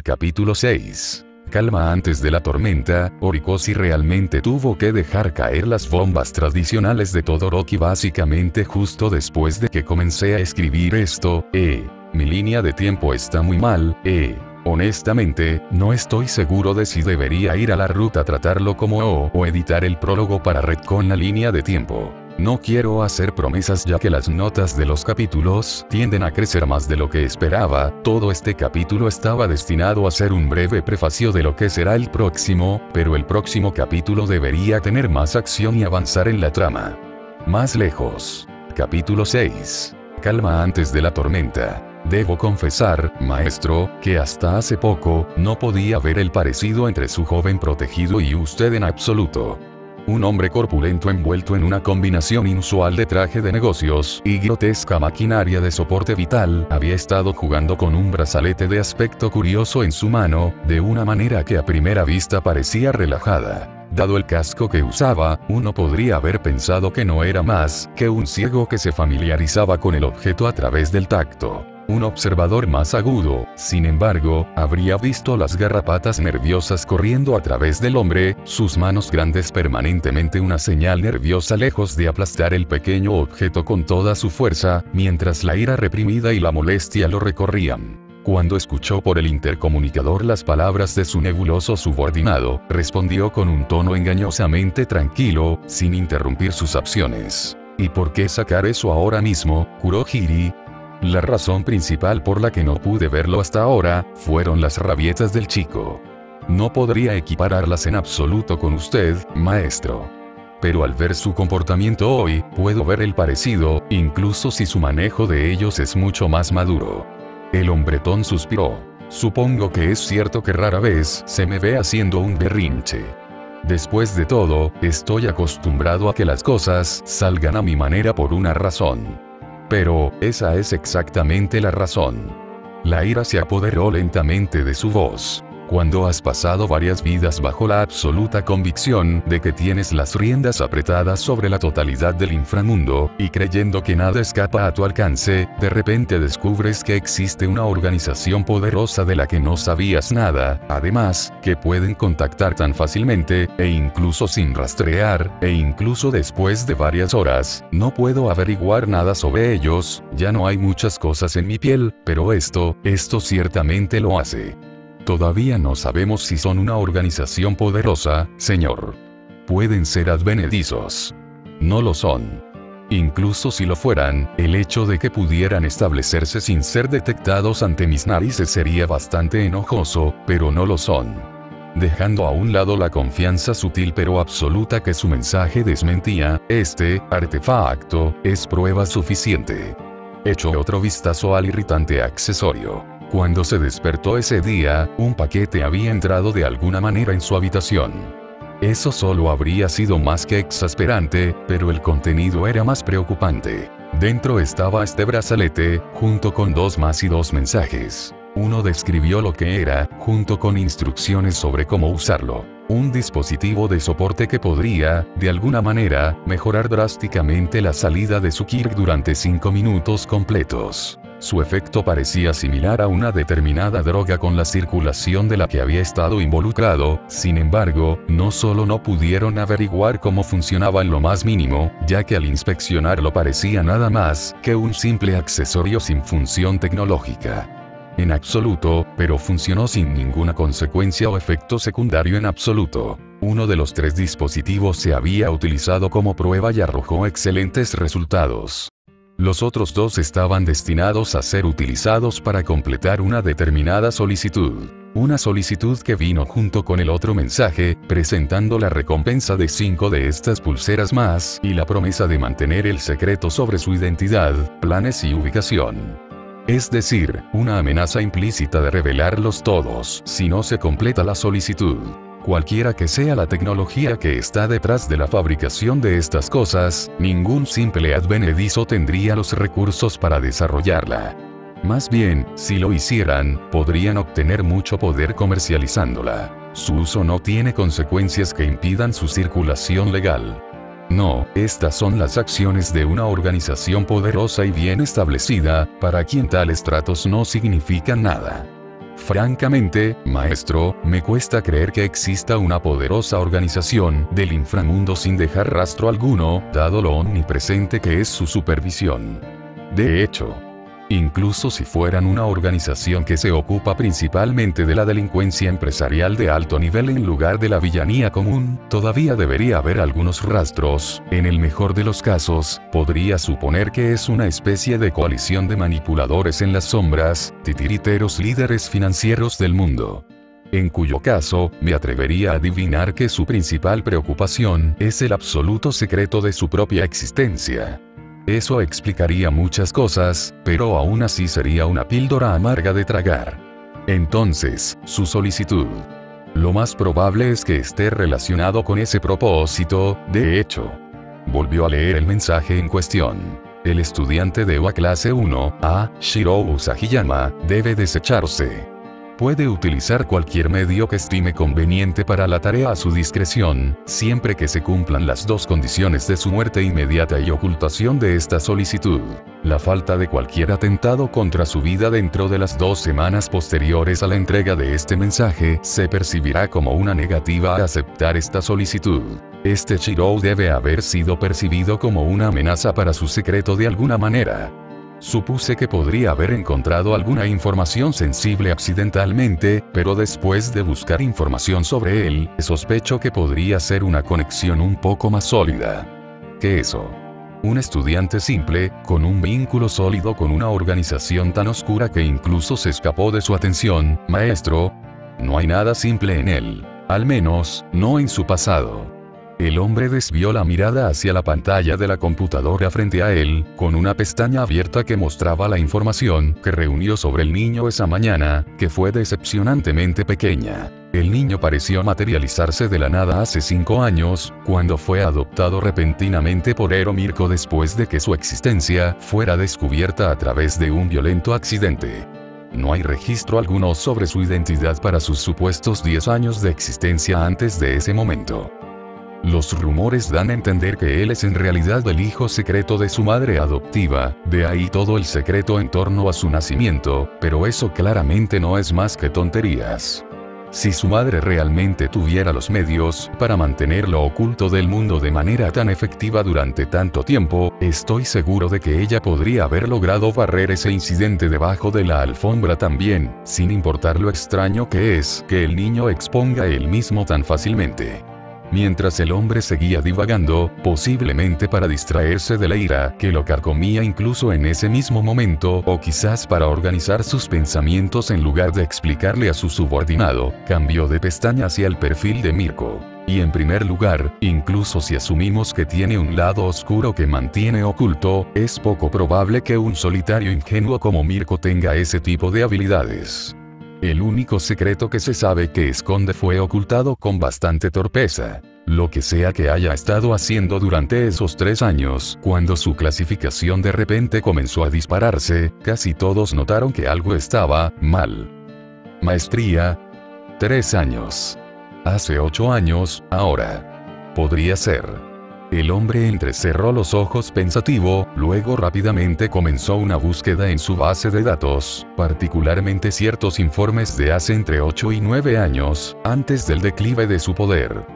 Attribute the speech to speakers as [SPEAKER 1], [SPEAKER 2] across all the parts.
[SPEAKER 1] Capítulo 6. Calma antes de la tormenta. Horikoshi realmente tuvo que dejar caer las bombas tradicionales de Todoroki básicamente justo después de que comencé a escribir esto. Mi línea de tiempo está muy mal. Honestamente, no estoy seguro de si debería ir a la ruta a tratarlo como o editar el prólogo para retcon la línea de tiempo. No quiero hacer promesas ya que las notas de los capítulos tienden a crecer más de lo que esperaba. Todo este capítulo estaba destinado a ser un breve prefacio de lo que será el próximo, pero el próximo capítulo debería tener más acción y avanzar en la trama. Más lejos. Capítulo 6. Calma antes de la tormenta. Debo confesar, maestro, que hasta hace poco, no podía ver el parecido entre su joven protegido y usted en absoluto. Un hombre corpulento envuelto en una combinación inusual de traje de negocios y grotesca maquinaria de soporte vital, había estado jugando con un brazalete de aspecto curioso en su mano, de una manera que a primera vista parecía relajada. Dado el casco que usaba, uno podría haber pensado que no era más que un ciego que se familiarizaba con el objeto a través del tacto. Un observador más agudo, sin embargo, habría visto las garrapatas nerviosas corriendo a través del hombre, sus manos grandes permanentemente una señal nerviosa lejos de aplastar el pequeño objeto con toda su fuerza, mientras la ira reprimida y la molestia lo recorrían. Cuando escuchó por el intercomunicador las palabras de su nebuloso subordinado, respondió con un tono engañosamente tranquilo, sin interrumpir sus acciones. ¿Y por qué sacar eso ahora mismo, Kurohiri? La razón principal por la que no pude verlo hasta ahora, fueron las rabietas del chico. No podría equipararlas en absoluto con usted, maestro. Pero al ver su comportamiento hoy, puedo ver el parecido, incluso si su manejo de ellos es mucho más maduro. El hombretón suspiró. Supongo que es cierto que rara vez se me ve haciendo un berrinche. Después de todo, estoy acostumbrado a que las cosas salgan a mi manera por una razón. Pero, esa es exactamente la razón. La ira se apoderó lentamente de su voz. Cuando has pasado varias vidas bajo la absoluta convicción de que tienes las riendas apretadas sobre la totalidad del inframundo, y creyendo que nada escapa a tu alcance, de repente descubres que existe una organización poderosa de la que no sabías nada, además, que pueden contactar tan fácilmente, e incluso sin rastrear, e incluso después de varias horas, no puedo averiguar nada sobre ellos, ya no hay muchas cosas en mi piel, pero esto ciertamente lo hace. Todavía no sabemos si son una organización poderosa, señor. Pueden ser advenedizos. No lo son. Incluso si lo fueran, el hecho de que pudieran establecerse sin ser detectados ante mis narices sería bastante enojoso, pero no lo son. Dejando a un lado la confianza sutil pero absoluta que su mensaje desmentía, este artefacto es prueba suficiente. Echó otro vistazo al irritante accesorio. Cuando se despertó ese día, un paquete había entrado de alguna manera en su habitación. Eso solo habría sido más que exasperante, pero el contenido era más preocupante. Dentro estaba este brazalete, junto con 2 más y 2 mensajes. Uno describió lo que era, junto con instrucciones sobre cómo usarlo. Un dispositivo de soporte que podría, de alguna manera, mejorar drásticamente la salida de su Kirk durante 5 minutos completos. Su efecto parecía similar a una determinada droga con la circulación de la que había estado involucrado, sin embargo, no solo no pudieron averiguar cómo funcionaba en lo más mínimo, ya que al inspeccionarlo parecía nada más que un simple accesorio sin función tecnológica. En absoluto, pero funcionó sin ninguna consecuencia o efecto secundario en absoluto. Uno de los 3 dispositivos se había utilizado como prueba y arrojó excelentes resultados. Los otros 2 estaban destinados a ser utilizados para completar una determinada solicitud. Una solicitud que vino junto con el otro mensaje, presentando la recompensa de 5 de estas pulseras más, y la promesa de mantener el secreto sobre su identidad, planes y ubicación. Es decir, una amenaza implícita de revelarlos todos, si no se completa la solicitud. Cualquiera que sea la tecnología que está detrás de la fabricación de estas cosas, ningún simple advenedizo tendría los recursos para desarrollarla. Más bien, si lo hicieran, podrían obtener mucho poder comercializándola. Su uso no tiene consecuencias que impidan su circulación legal. No, estas son las acciones de una organización poderosa y bien establecida, para quien tales tratos no significan nada. Francamente, maestro, me cuesta creer que exista una poderosa organización del inframundo sin dejar rastro alguno, dado lo omnipresente que es su supervisión. De hecho, incluso si fueran una organización que se ocupa principalmente de la delincuencia empresarial de alto nivel en lugar de la villanía común, todavía debería haber algunos rastros. En el mejor de los casos, podría suponer que es una especie de coalición de manipuladores en las sombras, titiriteros líderes financieros del mundo. En cuyo caso, me atrevería a adivinar que su principal preocupación es el absoluto secreto de su propia existencia. Eso explicaría muchas cosas, pero aún así sería una píldora amarga de tragar. Entonces, su solicitud. Lo más probable es que esté relacionado con ese propósito. De hecho, volvió a leer el mensaje en cuestión. El estudiante de UA clase 1A, Shiro Usagiyama, debe desecharse. Puede utilizar cualquier medio que estime conveniente para la tarea a su discreción, siempre que se cumplan las dos condiciones de su muerte inmediata y ocultación de esta solicitud. La falta de cualquier atentado contra su vida dentro de las 2 semanas posteriores a la entrega de este mensaje se percibirá como una negativa a aceptar esta solicitud. Este Shiro debe haber sido percibido como una amenaza para su secreto de alguna manera. Supuse que podría haber encontrado alguna información sensible accidentalmente, pero después de buscar información sobre él, sospecho que podría ser una conexión un poco más sólida. ¿Qué eso? Un estudiante simple, con un vínculo sólido con una organización tan oscura que incluso se escapó de su atención, maestro. No hay nada simple en él. Al menos, no en su pasado. El hombre desvió la mirada hacia la pantalla de la computadora frente a él, con una pestaña abierta que mostraba la información que reunió sobre el niño esa mañana, que fue decepcionantemente pequeña. El niño pareció materializarse de la nada hace 5 años, cuando fue adoptado repentinamente por Ero Mirko después de que su existencia fuera descubierta a través de un violento accidente. No hay registro alguno sobre su identidad para sus supuestos 10 años de existencia antes de ese momento. Los rumores dan a entender que él es en realidad el hijo secreto de su madre adoptiva, de ahí todo el secreto en torno a su nacimiento, pero eso claramente no es más que tonterías. Si su madre realmente tuviera los medios para mantenerlo oculto del mundo de manera tan efectiva durante tanto tiempo, estoy seguro de que ella podría haber logrado barrer ese incidente debajo de la alfombra también, sin importar lo extraño que es que el niño exponga él mismo tan fácilmente. Mientras el hombre seguía divagando, posiblemente para distraerse de la ira que lo carcomía incluso en ese mismo momento, o quizás para organizar sus pensamientos en lugar de explicarle a su subordinado, cambió de pestaña hacia el perfil de Mirko. Y en primer lugar, incluso si asumimos que tiene un lado oscuro que mantiene oculto, es poco probable que un solitario ingenuo como Mirko tenga ese tipo de habilidades. El único secreto que se sabe que esconde fue ocultado con bastante torpeza. Lo que sea que haya estado haciendo durante esos 3 años, cuando su clasificación de repente comenzó a dispararse, casi todos notaron que algo estaba mal. Maestría. 3 años. Hace 8 años, ahora. Podría ser. El hombre entrecerró los ojos pensativo, luego rápidamente comenzó una búsqueda en su base de datos, particularmente ciertos informes de hace entre 8 y 9 años, antes del declive de su poder.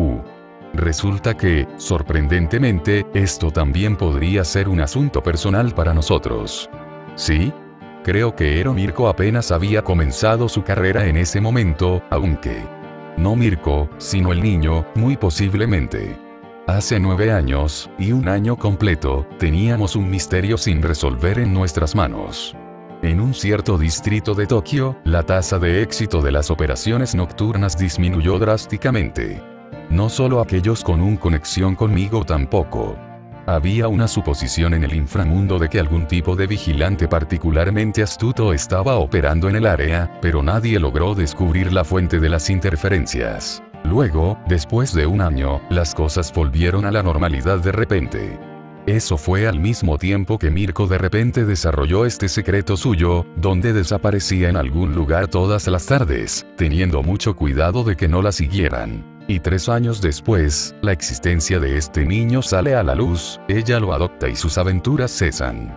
[SPEAKER 1] Resulta que, sorprendentemente, esto también podría ser un asunto personal para nosotros. ¿Sí? Creo que Ero Mirko apenas había comenzado su carrera en ese momento, aunque no Mirko, sino el niño, muy posiblemente. Hace 9 años, y 1 año completo, teníamos un misterio sin resolver en nuestras manos. En un cierto distrito de Tokio, la tasa de éxito de las operaciones nocturnas disminuyó drásticamente. No solo aquellos con una conexión conmigo tampoco. Había una suposición en el inframundo de que algún tipo de vigilante particularmente astuto estaba operando en el área, pero nadie logró descubrir la fuente de las interferencias. Luego, después de 1 año, las cosas volvieron a la normalidad de repente. Eso fue al mismo tiempo que Mirko de repente desarrolló este secreto suyo, donde desaparecía en algún lugar todas las tardes, teniendo mucho cuidado de que no la siguieran. Y 3 años después, la existencia de este niño sale a la luz, ella lo adopta y sus aventuras cesan.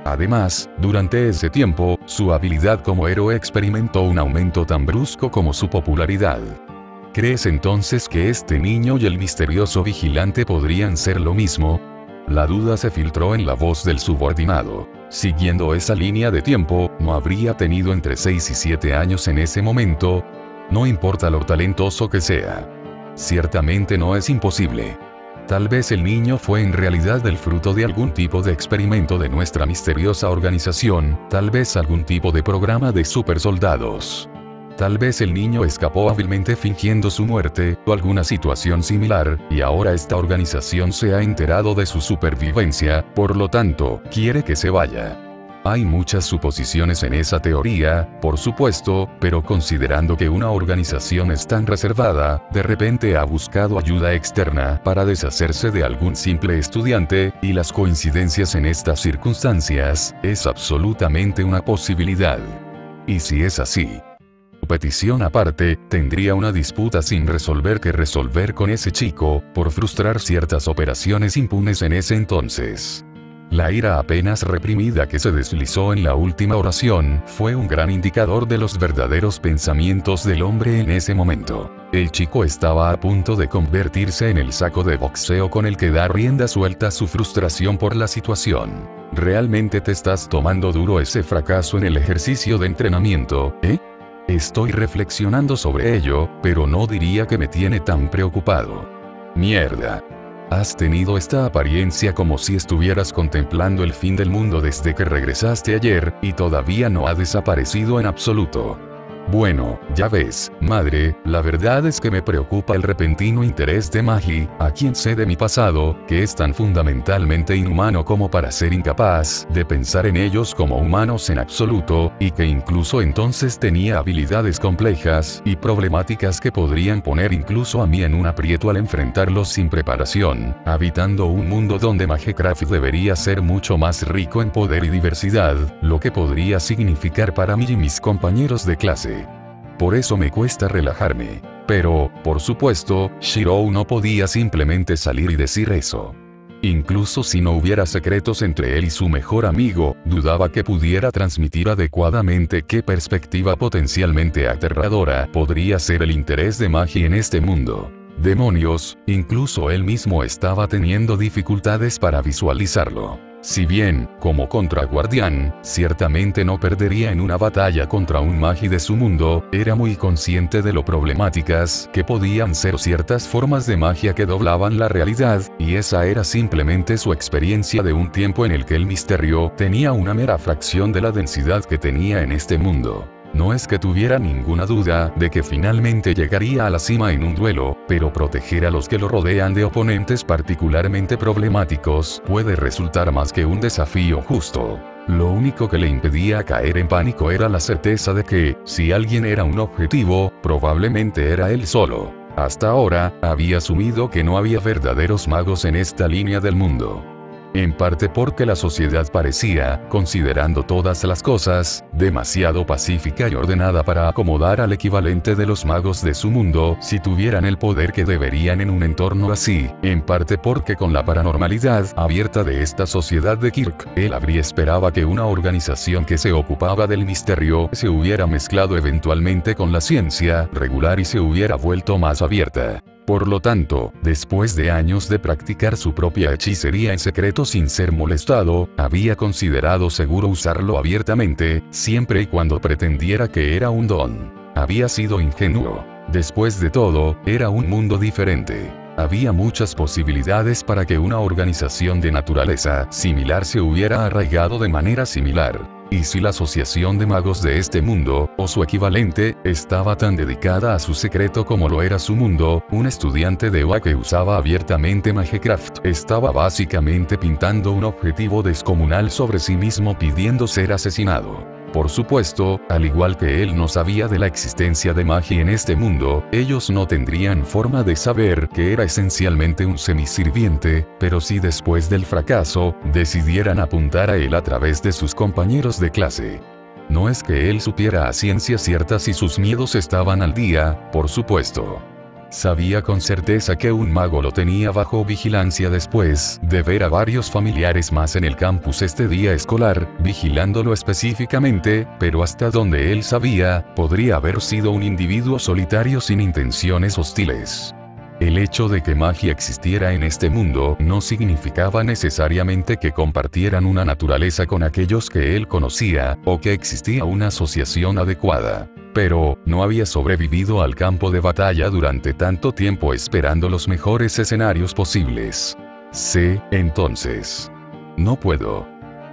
[SPEAKER 1] Además, durante ese tiempo, su habilidad como héroe experimentó un aumento tan brusco como su popularidad. ¿Crees entonces que este niño y el misterioso vigilante podrían ser lo mismo? La duda se filtró en la voz del subordinado. Siguiendo esa línea de tiempo, ¿no habría tenido entre 6 y 7 años en ese momento? No importa lo talentoso que sea. Ciertamente no es imposible. Tal vez el niño fue en realidad el fruto de algún tipo de experimento de nuestra misteriosa organización, tal vez algún tipo de programa de supersoldados. Tal vez el niño escapó hábilmente fingiendo su muerte, o alguna situación similar, y ahora esta organización se ha enterado de su supervivencia, por lo tanto, quiere que se vaya. Hay muchas suposiciones en esa teoría, por supuesto, pero considerando que una organización es tan reservada, de repente ha buscado ayuda externa para deshacerse de algún simple estudiante, y las coincidencias en estas circunstancias, es absolutamente una posibilidad. Y si es así, petición aparte, tendría una disputa sin resolver que resolver con ese chico, por frustrar ciertas operaciones impunes en ese entonces. La ira apenas reprimida que se deslizó en la última oración, fue un gran indicador de los verdaderos pensamientos del hombre en ese momento. El chico estaba a punto de convertirse en el saco de boxeo con el que da rienda suelta a su frustración por la situación. ¿Realmente te estás tomando duro ese fracaso en el ejercicio de entrenamiento, eh? Estoy reflexionando sobre ello, pero no diría que me tiene tan preocupado. Mierda. Has tenido esta apariencia como si estuvieras contemplando el fin del mundo desde que regresaste ayer, y todavía no ha desaparecido en absoluto. Bueno, ya ves, madre, la verdad es que me preocupa el repentino interés de Magi, a quien sé de mi pasado, que es tan fundamentalmente inhumano como para ser incapaz de pensar en ellos como humanos en absoluto, y que incluso entonces tenía habilidades complejas y problemáticas que podrían poner incluso a mí en un aprieto al enfrentarlos sin preparación, habitando un mundo donde Magecraft debería ser mucho más rico en poder y diversidad, lo que podría significar para mí y mis compañeros de clase. Por eso me cuesta relajarme. Pero, por supuesto, Shirou no podía simplemente salir y decir eso. Incluso si no hubiera secretos entre él y su mejor amigo, dudaba que pudiera transmitir adecuadamente qué perspectiva potencialmente aterradora podría ser el interés de Magi en este mundo. Demonios, incluso él mismo estaba teniendo dificultades para visualizarlo. Si bien, como contraguardián, ciertamente no perdería en una batalla contra un Magi de su mundo, era muy consciente de lo problemáticas que podían ser ciertas formas de magia que doblaban la realidad, y esa era simplemente su experiencia de un tiempo en el que el misterio tenía una mera fracción de la densidad que tenía en este mundo. No es que tuviera ninguna duda de que finalmente llegaría a la cima en un duelo, pero proteger a los que lo rodean de oponentes particularmente problemáticos puede resultar más que un desafío justo. Lo único que le impedía caer en pánico era la certeza de que, si alguien era un objetivo, probablemente era él solo. Hasta ahora, había asumido que no había verdaderos magos en esta línea del mundo. En parte porque la sociedad parecía, considerando todas las cosas, demasiado pacífica y ordenada para acomodar al equivalente de los magos de su mundo si tuvieran el poder que deberían en un entorno así, en parte porque con la paranormalidad abierta de esta sociedad de Kirk, él habría esperaba que una organización que se ocupaba del misterio se hubiera mezclado eventualmente con la ciencia regular y se hubiera vuelto más abierta. Por lo tanto, después de años de practicar su propia hechicería en secreto sin ser molestado, había considerado seguro usarlo abiertamente, siempre y cuando pretendiera que era un don. Había sido ingenuo. Después de todo, era un mundo diferente. Había muchas posibilidades para que una organización de naturaleza similar se hubiera arraigado de manera similar. Y si la asociación de magos de este mundo, o su equivalente, estaba tan dedicada a su secreto como lo era su mundo, un estudiante de UA que usaba abiertamente Magecraft estaba básicamente pintando un objetivo descomunal sobre sí mismo pidiendo ser asesinado. Por supuesto, al igual que él no sabía de la existencia de magia en este mundo, ellos no tendrían forma de saber que era esencialmente un semisirviente, pero si después del fracaso, decidieran apuntar a él a través de sus compañeros de clase. No es que él supiera a ciencia cierta si sus miedos estaban al día, por supuesto. Sabía con certeza que un mago lo tenía bajo vigilancia después de ver a varios familiares más en el campus este día escolar, vigilándolo específicamente, pero hasta donde él sabía, podría haber sido un individuo solitario sin intenciones hostiles. El hecho de que magia existiera en este mundo no significaba necesariamente que compartieran una naturaleza con aquellos que él conocía, o que existía una asociación adecuada. Pero, no había sobrevivido al campo de batalla durante tanto tiempo esperando los mejores escenarios posibles. Entonces. No puedo.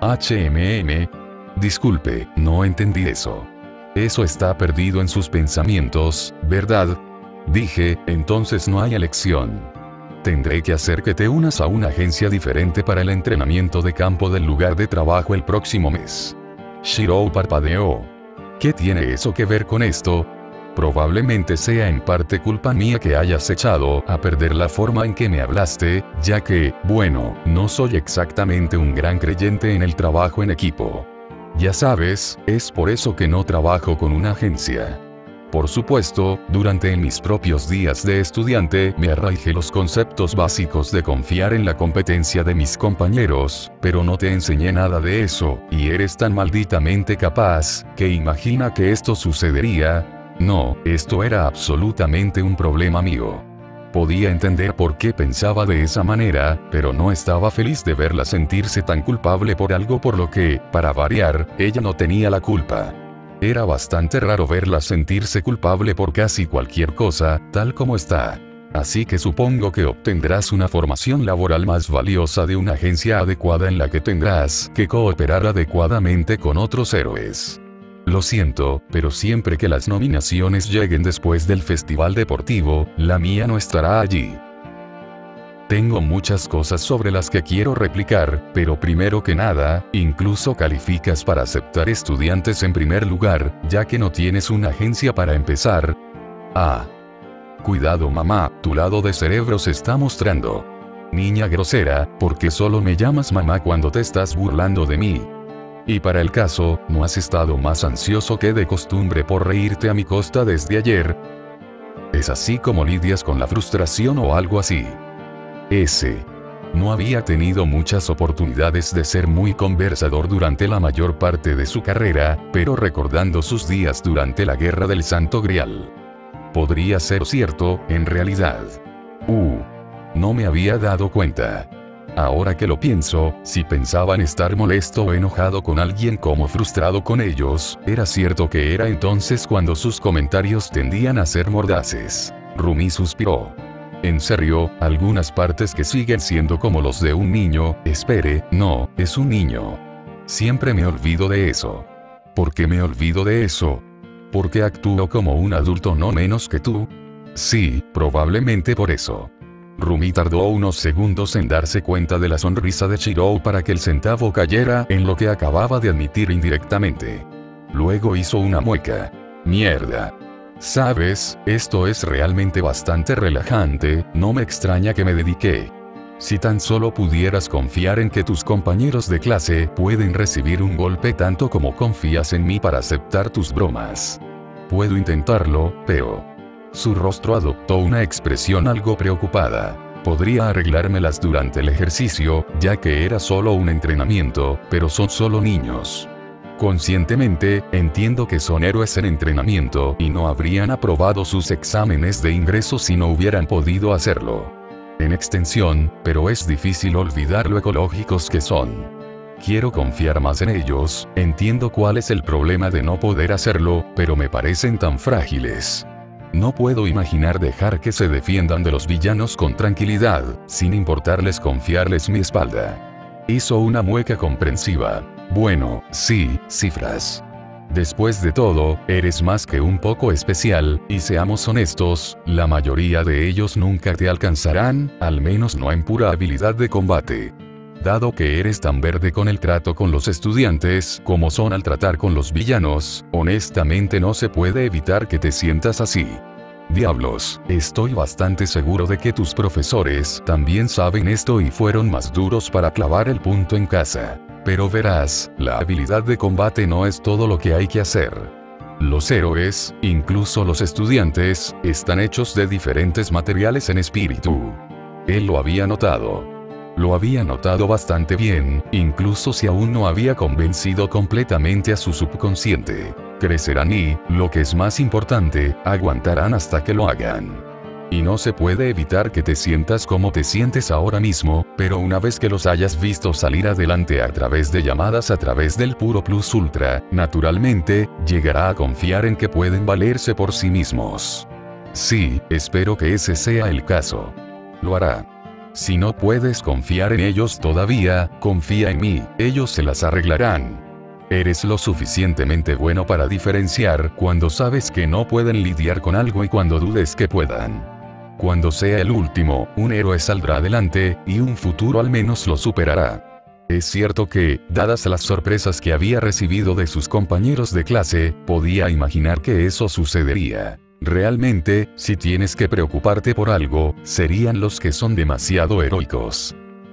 [SPEAKER 1] Disculpe, no entendí eso. Eso está perdido en sus pensamientos, ¿verdad? Dije, entonces no hay elección. Tendré que hacer que te unas a una agencia diferente para el entrenamiento de campo del lugar de trabajo el próximo mes. Shirou parpadeó. ¿Qué tiene eso que ver con esto? Probablemente sea en parte culpa mía que hayas echado a perder la forma en que me hablaste, ya que, bueno, no soy exactamente un gran creyente en el trabajo en equipo. Ya sabes, es por eso que no trabajo con una agencia. Por supuesto, durante mis propios días de estudiante me arraigué los conceptos básicos de confiar en la competencia de mis compañeros, pero no te enseñé nada de eso, y eres tan malditamente capaz, que imagina que esto sucedería. No, esto era absolutamente un problema mío. Podía entender por qué pensaba de esa manera, pero no estaba feliz de verla sentirse tan culpable por algo por lo que, para variar, ella no tenía la culpa. Era bastante raro verla sentirse culpable por casi cualquier cosa, tal como está. Así que supongo que obtendrás una formación laboral más valiosa de una agencia adecuada en la que tendrás que cooperar adecuadamente con otros héroes. Lo siento, pero siempre que las nominaciones lleguen después del festival deportivo, la mía no estará allí. Tengo muchas cosas sobre las que quiero replicar, pero primero que nada, incluso calificas para aceptar estudiantes en primer lugar, ya que no tienes una agencia para empezar. Cuidado mamá, tu lado de cerebro se está mostrando. Niña grosera, ¿por qué solo me llamas mamá cuando te estás burlando de mí? Y para el caso, ¿no has estado más ansioso que de costumbre por reírte a mi costa desde ayer? ¿Es así como lidias con la frustración o algo así? No había tenido muchas oportunidades de ser muy conversador durante la mayor parte de su carrera, pero recordando sus días durante la Guerra del Santo Grial. Podría ser cierto, en realidad. No me había dado cuenta. Ahora que lo pienso, si pensaban estar molesto o enojado con alguien como frustrado con ellos, era cierto que era entonces cuando sus comentarios tendían a ser mordaces. Rumi suspiró. En serio, algunas partes que siguen siendo como los de un niño, espere, no, es un niño. Siempre me olvido de eso. ¿Por qué me olvido de eso? ¿Porque actúo como un adulto no menos que tú? Sí, probablemente por eso. Rumi tardó unos segundos en darse cuenta de la sonrisa de Shirou para que el centavo cayera en lo que acababa de admitir indirectamente. Luego hizo una mueca. Mierda. Sabes, esto es realmente bastante relajante, no me extraña que me dediqué. Si tan solo pudieras confiar en que tus compañeros de clase pueden recibir un golpe tanto como confías en mí para aceptar tus bromas. Puedo intentarlo, pero... Su rostro adoptó una expresión algo preocupada. Podría arreglármelas durante el ejercicio, ya que era solo un entrenamiento, pero son solo niños. Conscientemente, entiendo que son héroes en entrenamiento y no habrían aprobado sus exámenes de ingreso si no hubieran podido hacerlo. En extensión, pero es difícil olvidar lo ecológicos que son. Quiero confiar más en ellos, entiendo cuál es el problema de no poder hacerlo, pero me parecen tan frágiles. No puedo imaginar dejar que se defiendan de los villanos con tranquilidad, sin importarles confiarles mi espalda. Hizo una mueca comprensiva. Bueno, sí, cifras. Después de todo, eres más que un poco especial, y seamos honestos, la mayoría de ellos nunca te alcanzarán, al menos no en pura habilidad de combate. Dado que eres tan verde con el trato con los estudiantes, como son al tratar con los villanos, honestamente no se puede evitar que te sientas así. Diablos, estoy bastante seguro de que tus profesores también saben esto y fueron más duros para clavar el punto en casa. Pero verás, la habilidad de combate no es todo lo que hay que hacer. Los héroes, incluso los estudiantes, están hechos de diferentes materiales en espíritu. Él lo había notado. Lo había notado bastante bien, incluso si aún no había convencido completamente a su subconsciente. Crecerán y, lo que es más importante, aguantarán hasta que lo hagan. Y no se puede evitar que te sientas como te sientes ahora mismo, pero una vez que los hayas visto salir adelante a través de llamadas a través del puro plus ultra, naturalmente, llegará a confiar en que pueden valerse por sí mismos. Sí, espero que ese sea el caso. Lo hará. Si no puedes confiar en ellos todavía, confía en mí, ellos se las arreglarán. Eres lo suficientemente bueno para diferenciar cuando sabes que no pueden lidiar con algo y cuando dudes que puedan. Cuando sea el último, un héroe saldrá adelante, y un futuro al menos lo superará. Es cierto que, dadas las sorpresas que había recibido de sus compañeros de clase, podía imaginar que eso sucedería. Realmente, si tienes que preocuparte por algo, serían los que son demasiado heroicos.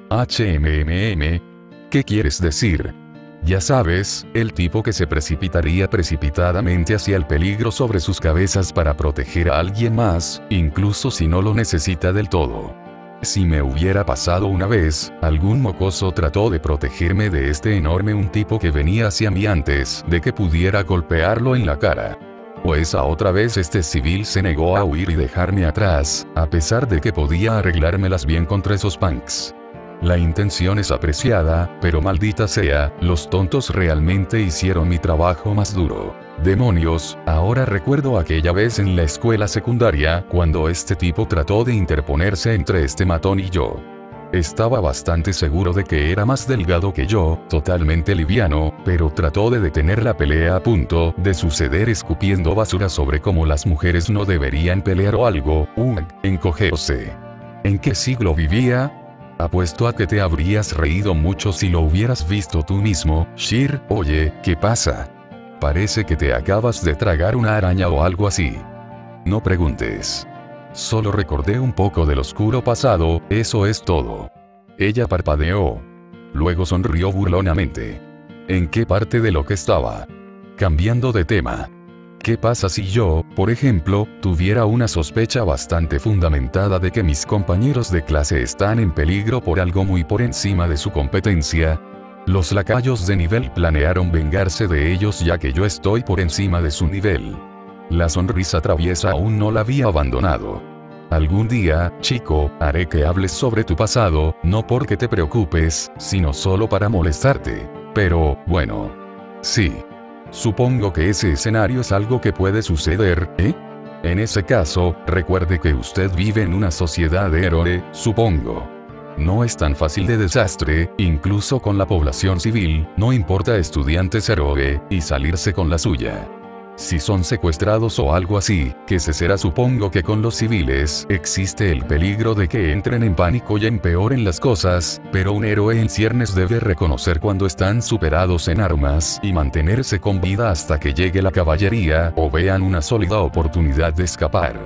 [SPEAKER 1] ¿Qué quieres decir? Ya sabes, el tipo que se precipitaría precipitadamente hacia el peligro sobre sus cabezas para proteger a alguien más, incluso si no lo necesita del todo. Si me hubiera pasado una vez, algún mocoso trató de protegerme de este enorme un tipo que venía hacia mí antes de que pudiera golpearlo en la cara. O esa otra vez este civil se negó a huir y dejarme atrás, a pesar de que podía arreglármelas bien contra esos punks. La intención es apreciada, pero maldita sea, los tontos realmente hicieron mi trabajo más duro. Demonios, ahora recuerdo aquella vez en la escuela secundaria, cuando este tipo trató de interponerse entre este matón y yo. Estaba bastante seguro de que era más delgado que yo, totalmente liviano, pero trató de detener la pelea a punto de suceder escupiendo basura sobre cómo las mujeres no deberían pelear o algo, encogerse. ¿En qué siglo vivía? Apuesto a que te habrías reído mucho si lo hubieras visto tú mismo, Shir. Oye, ¿qué pasa? Parece que te acabas de tragar una araña o algo así. No preguntes. Solo recordé un poco del oscuro pasado, eso es todo. Ella parpadeó. Luego sonrió burlonamente. ¿En qué parte de lo que estaba? Cambiando de tema. ¿Qué pasa si yo, por ejemplo, tuviera una sospecha bastante fundamentada de que mis compañeros de clase están en peligro por algo muy por encima de su competencia? Los lacayos de nivel planearon vengarse de ellos ya que yo estoy por encima de su nivel. La sonrisa traviesa aún no la había abandonado. Algún día, chico, haré que hables sobre tu pasado, no porque te preocupes, sino solo para molestarte. Pero, bueno. Sí. Supongo que ese escenario es algo que puede suceder, ¿eh? En ese caso, recuerde que usted vive en una sociedad de héroe, supongo. No es tan fácil de desastre, incluso con la población civil, no importa estudiantes héroe, y salirse con la suya. Si son secuestrados o algo así, que se será supongo que con los civiles, existe el peligro de que entren en pánico y empeoren las cosas, pero un héroe en ciernes debe reconocer cuando están superados en armas y mantenerse con vida hasta que llegue la caballería o vean una sólida oportunidad de escapar.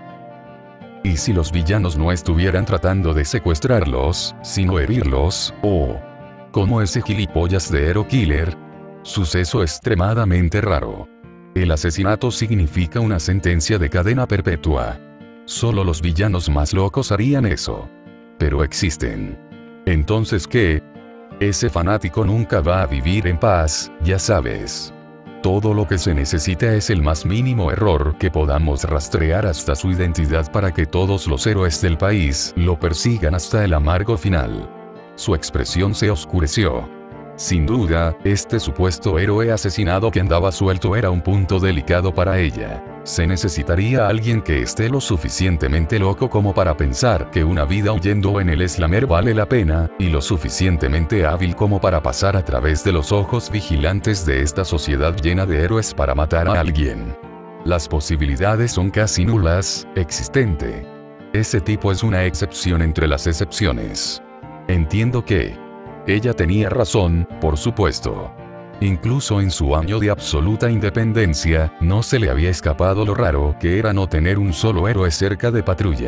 [SPEAKER 1] ¿Y si los villanos no estuvieran tratando de secuestrarlos, sino herirlos, o como ese gilipollas de Hero Killer? Suceso extremadamente raro. El asesinato significa una sentencia de cadena perpetua. Solo los villanos más locos harían eso. Pero existen. Entonces, ¿qué? Ese fanático nunca va a vivir en paz, ya sabes. Todo lo que se necesita es el más mínimo error que podamos rastrear hasta su identidad para que todos los héroes del país lo persigan hasta el amargo final. Su expresión se oscureció. Sin duda, este supuesto héroe asesinado que andaba suelto era un punto delicado para ella. Se necesitaría alguien que esté lo suficientemente loco como para pensar que una vida huyendo en el slammer vale la pena, y lo suficientemente hábil como para pasar a través de los ojos vigilantes de esta sociedad llena de héroes para matar a alguien. Las posibilidades son casi nulas, existente. Ese tipo es una excepción entre las excepciones. Entiendo que ella tenía razón, por supuesto. Incluso en su año de absoluta independencia, no se le había escapado lo raro que era no tener un solo héroe cerca de patrulla.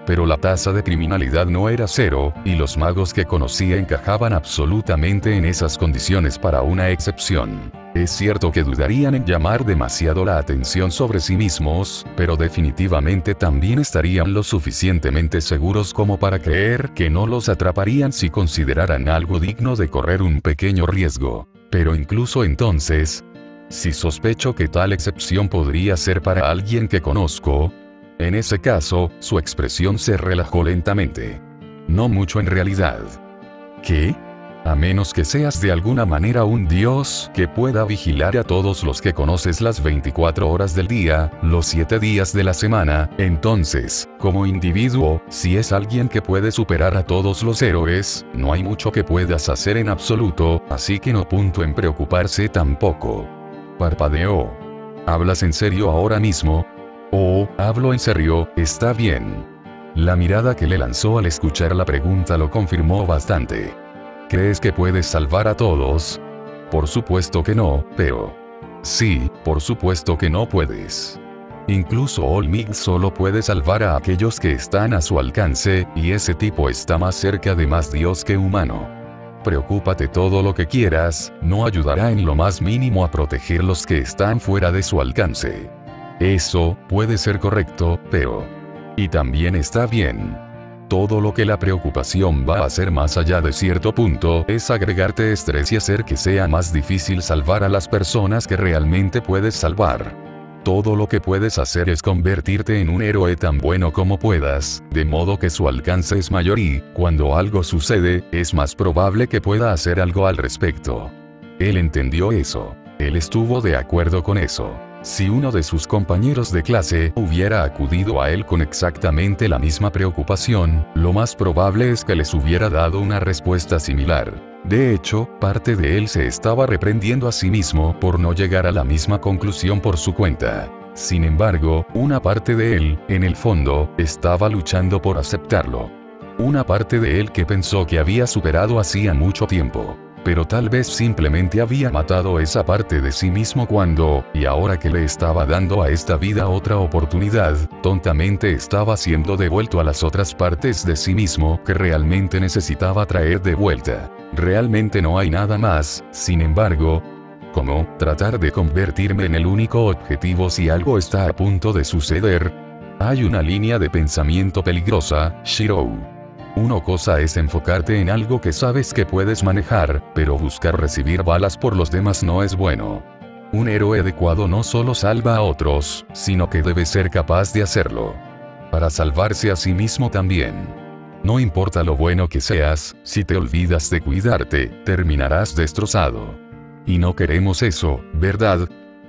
[SPEAKER 1] pero la tasa de criminalidad no era cero, y los magos que conocía encajaban absolutamente en esas condiciones para una excepción. Es cierto que dudarían en llamar demasiado la atención sobre sí mismos, pero definitivamente también estarían lo suficientemente seguros como para creer que no los atraparían si consideraran algo digno de correr un pequeño riesgo. Pero incluso entonces, si sospecho que tal excepción podría ser para alguien que conozco, en ese caso, su expresión se relajó lentamente. No mucho en realidad. ¿Qué? A menos que seas de alguna manera un dios que pueda vigilar a todos los que conoces las 24 horas del día, los 7 días de la semana, entonces, como individuo, si es alguien que puede superar a todos los héroes, no hay mucho que puedas hacer en absoluto, así que no punto en preocuparse tampoco. Parpadeó. ¿Hablas en serio ahora mismo? Oh, hablo en serio, está bien. La mirada que le lanzó al escuchar la pregunta lo confirmó bastante. ¿Crees que puedes salvar a todos? Por supuesto que no, pero... Sí, por supuesto que no puedes. Incluso Olmig solo puede salvar a aquellos que están a su alcance, y ese tipo está más cerca de más Dios que humano. Preocúpate todo lo que quieras, no ayudará en lo más mínimo a proteger los que están fuera de su alcance. Eso puede ser correcto, pero... Y también está bien. Todo lo que la preocupación va a hacer más allá de cierto punto es agregarte estrés y hacer que sea más difícil salvar a las personas que realmente puedes salvar. Todo lo que puedes hacer es convertirte en un héroe tan bueno como puedas, de modo que su alcance es mayor y, cuando algo sucede, es más probable que pueda hacer algo al respecto. Él entendió eso. Él estuvo de acuerdo con eso. Si uno de sus compañeros de clase hubiera acudido a él con exactamente la misma preocupación, lo más probable es que les hubiera dado una respuesta similar. De hecho, parte de él se estaba reprendiendo a sí mismo por no llegar a la misma conclusión por su cuenta. Sin embargo, una parte de él, en el fondo, estaba luchando por aceptarlo. Una parte de él que pensó que había superado hacía mucho tiempo. Pero tal vez simplemente había matado esa parte de sí mismo cuando, y ahora que le estaba dando a esta vida otra oportunidad, tontamente estaba siendo devuelto a las otras partes de sí mismo que realmente necesitaba traer de vuelta. Realmente no hay nada más, sin embargo, como tratar de convertirme en el único objetivo si algo está a punto de suceder. Hay una línea de pensamiento peligrosa, Shirou. Una cosa es enfocarte en algo que sabes que puedes manejar, pero buscar recibir balas por los demás no es bueno. Un héroe adecuado no solo salva a otros, sino que debe ser capaz de hacerlo. Para salvarse a sí mismo también. No importa lo bueno que seas, si te olvidas de cuidarte, terminarás destrozado. Y no queremos eso, ¿verdad?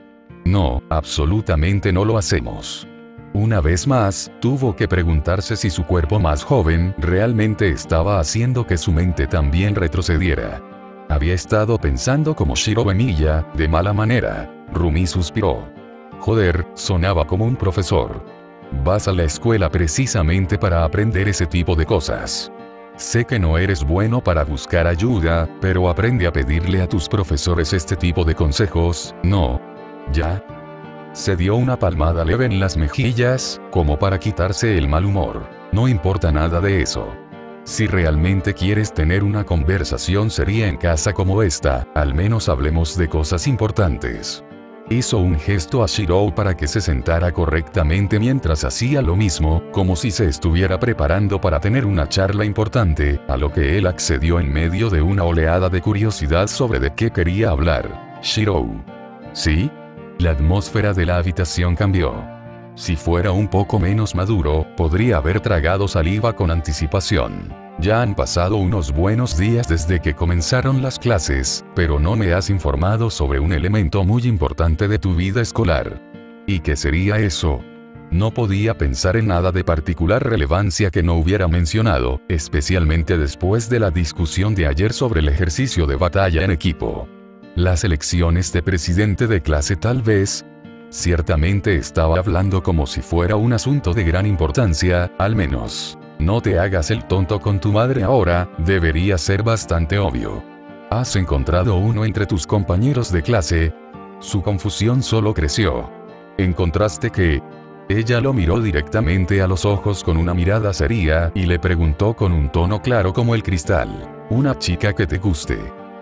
[SPEAKER 1] No, absolutamente no lo hacemos. Una vez más, tuvo que preguntarse si su cuerpo más joven realmente estaba haciendo que su mente también retrocediera. Había estado pensando como Shirou Emiya, de mala manera. Rumi suspiró. Joder, sonaba como un profesor. Vas a la escuela precisamente para aprender ese tipo de cosas. Sé que no eres bueno para buscar ayuda, pero aprende a pedirle a tus profesores este tipo de consejos, ¿no? ¿Ya? Se dio una palmada leve en las mejillas, como para quitarse el mal humor. No importa nada de eso. Si realmente quieres tener una conversación seria en casa como esta, al menos hablemos de cosas importantes. Hizo un gesto a Shirou para que se sentara correctamente mientras hacía lo mismo, como si se estuviera preparando para tener una charla importante, a lo que él accedió en medio de una oleada de curiosidad sobre de qué quería hablar. Shirou. ¿Sí? La atmósfera de la habitación cambió. Si fuera un poco menos maduro, podría haber tragado saliva con anticipación. Ya han pasado unos buenos días desde que comenzaron las clases, pero no me has informado sobre un elemento muy importante de tu vida escolar. ¿Y qué sería eso? No podía pensar en nada de particular relevancia que no hubiera mencionado, especialmente después de la discusión de ayer sobre el ejercicio de batalla en equipo. Las elecciones de presidente de clase tal vez. Ciertamente estaba hablando como si fuera un asunto de gran importancia, al menos. No te hagas el tonto con tu madre ahora, debería ser bastante obvio. ¿Has encontrado uno entre tus compañeros de clase? Su confusión solo creció. ¿Encontraste qué?
[SPEAKER 2] Ella lo miró directamente a los ojos con una mirada seria y le preguntó con un tono claro como el cristal. Una chica que te guste. ...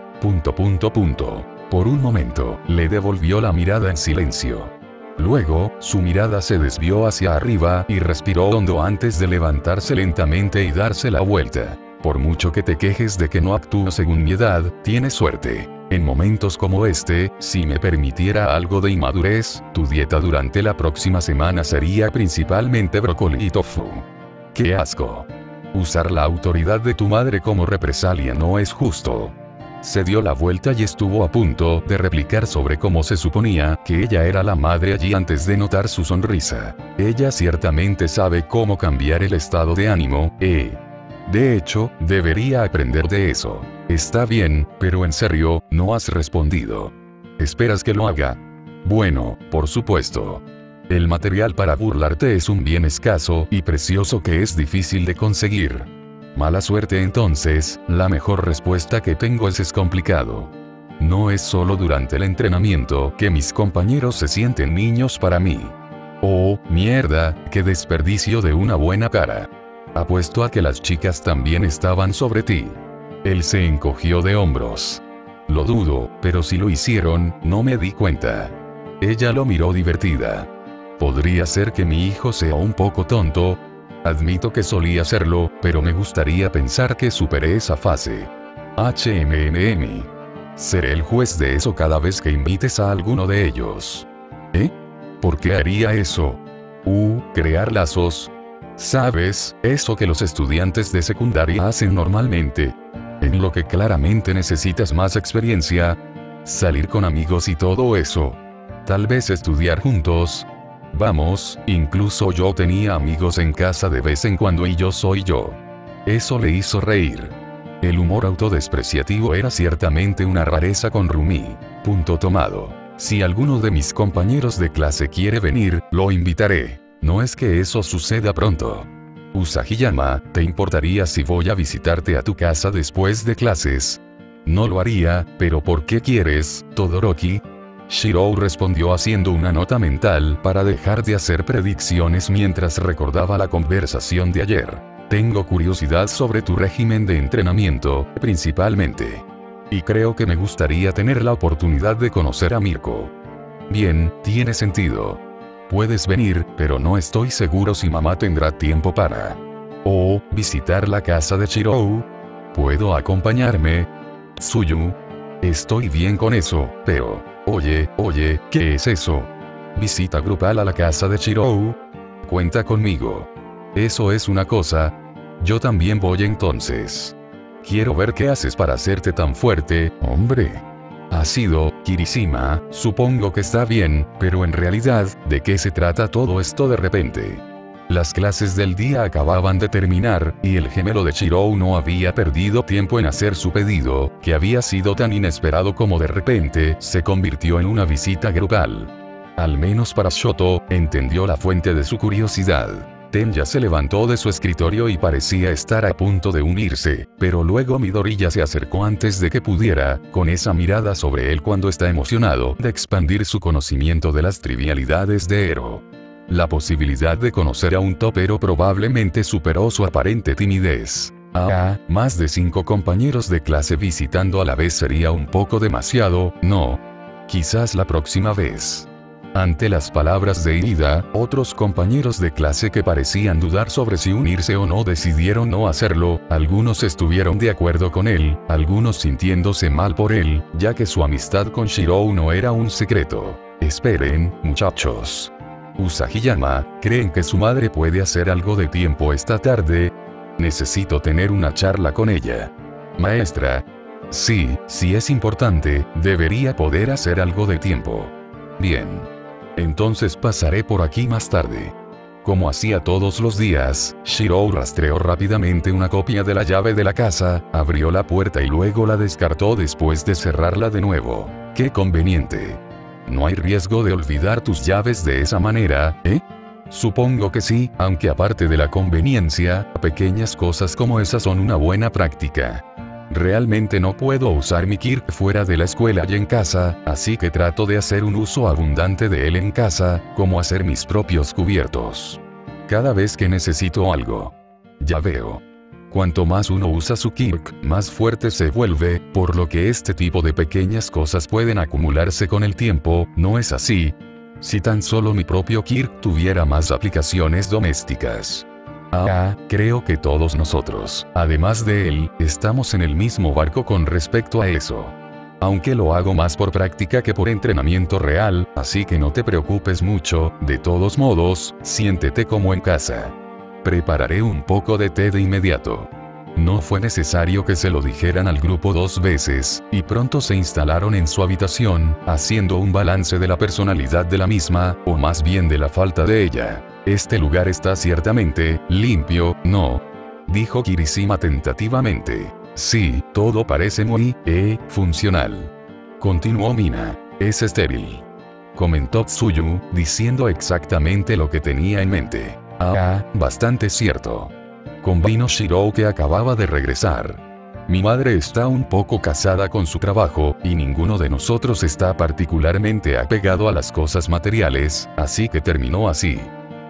[SPEAKER 2] Por un momento, le devolvió la mirada en silencio. Luego, su mirada se desvió hacia arriba y respiró hondo antes de levantarse lentamente y darse la vuelta. Por mucho que te quejes de que no actúo según mi edad, tienes suerte. En momentos como este, si me permitiera algo de inmadurez, tu dieta durante la próxima semana sería principalmente brócoli y tofu. ¡Qué asco! Usar la autoridad de tu madre como represalia no es justo. Se dio la vuelta y estuvo a punto de replicar sobre cómo se suponía que ella era la madre allí antes de notar su sonrisa. Ella ciertamente sabe cómo cambiar el estado de ánimo, De hecho, debería aprender de eso. Está bien, pero en serio, no has respondido. ¿Esperas que lo haga? Bueno, por supuesto. El material para burlarte es un bien escaso y precioso que es difícil de conseguir. Mala suerte entonces, la mejor respuesta que tengo es complicado. No es solo durante el entrenamiento que mis compañeros se sienten niños para mí. Oh, mierda, qué desperdicio de una buena cara. Apuesto a que las chicas también estaban sobre ti. Él se encogió de hombros. Lo dudo, pero si lo hicieron, no me di cuenta. Ella lo miró divertida. Podría ser que mi hijo sea un poco tonto. Admito que solía serlo, pero me gustaría pensar que superé esa fase. Seré el juez de eso cada vez que invites a alguno de ellos. ¿Por qué haría eso? Crear lazos. ¿Sabes? Eso que los estudiantes de secundaria hacen normalmente. En lo que claramente necesitas más experiencia. Salir con amigos y todo eso. Tal vez estudiar juntos. Vamos, incluso yo tenía amigos en casa de vez en cuando y yo soy yo. Eso le hizo reír. El humor autodespreciativo era ciertamente una rareza con Rumi. Punto tomado. Si alguno de mis compañeros de clase quiere venir, lo invitaré. No es que eso suceda pronto. Usagiyama, ¿te importaría si voy a visitarte a tu casa después de clases? No lo haría, pero ¿por qué quieres, Todoroki? Shirou respondió haciendo una nota mental para dejar de hacer predicciones mientras recordaba la conversación de ayer. Tengo curiosidad sobre tu régimen de entrenamiento, principalmente. Y creo que me gustaría tener la oportunidad de conocer a Mirko. Bien, tiene sentido. Puedes venir, pero no estoy seguro si mamá tendrá tiempo para... visitar la casa de Shirou. ¿Puedo acompañarme? Tsuyu. Estoy bien con eso, pero... Oye, ¿qué es eso? ¿Visita grupal a la casa de Shirou? Cuenta conmigo. Eso es una cosa. Yo también voy entonces. Quiero ver qué haces para hacerte tan fuerte, hombre. Ha sido, Kirishima, supongo que está bien, pero en realidad, ¿de qué se trata todo esto de repente? Las clases del día acababan de terminar, y el gemelo de Shirou no había perdido tiempo en hacer su pedido, que había sido tan inesperado como de repente se convirtió en una visita grupal. Al menos para Shoto, entendió la fuente de su curiosidad. Tenya se levantó de su escritorio y parecía estar a punto de unirse, pero luego Midoriya se acercó antes de que pudiera, con esa mirada sobre él cuando está emocionado, de expandir su conocimiento de las trivialidades de Ero. La posibilidad de conocer a un topero probablemente superó su aparente timidez. Más de 5 compañeros de clase visitando a la vez sería un poco demasiado, ¿no? Quizás la próxima vez. Ante las palabras de Ida, otros compañeros de clase que parecían dudar sobre si unirse o no decidieron no hacerlo, algunos estuvieron de acuerdo con él, algunos sintiéndose mal por él, ya que su amistad con Shirou no era un secreto. Esperen, muchachos. Usagiyama, ¿creen que su madre puede hacer algo de tiempo esta tarde? Necesito tener una charla con ella. Maestra. Sí, si es importante, debería poder hacer algo de tiempo. Bien. Entonces pasaré por aquí más tarde. Como hacía todos los días, Shirou rastreó rápidamente una copia de la llave de la casa, abrió la puerta y luego la descartó después de cerrarla de nuevo. ¡Qué conveniente! No hay riesgo de olvidar tus llaves de esa manera, ¿eh? Supongo que sí, aunque aparte de la conveniencia, pequeñas cosas como esas son una buena práctica.
[SPEAKER 1] Realmente no puedo usar mi Kirk fuera de la escuela y en casa, así que trato de hacer un uso abundante de él en casa, como hacer mis propios cubiertos. Cada vez que necesito algo. Ya veo. Cuanto más uno usa su Kirk, más fuerte se vuelve, por lo que este tipo de pequeñas cosas pueden acumularse con el tiempo, ¿no es así? Si tan solo mi propio Kirk tuviera más aplicaciones domésticas. Creo que todos nosotros, además de él, estamos en el mismo barco con respecto a eso. Aunque lo hago más por práctica que por entrenamiento real, así que no te preocupes mucho, de todos modos, siéntete como en casa. Prepararé un poco de té de inmediato. No fue necesario que se lo dijeran al grupo 2 veces, y pronto se instalaron en su habitación, haciendo un balance de la personalidad de la misma, o más bien de la falta de ella. Este lugar está ciertamente limpio, ¿no? Dijo Kirishima tentativamente. Sí, todo parece muy, funcional. Continuó Mina. Es estéril. Comentó Tsuyu, diciendo exactamente lo que tenía en mente. Bastante cierto. Convino Shirou que acababa de regresar. Mi madre está un poco casada con su trabajo, y ninguno de nosotros está particularmente apegado a las cosas materiales, así que terminó así.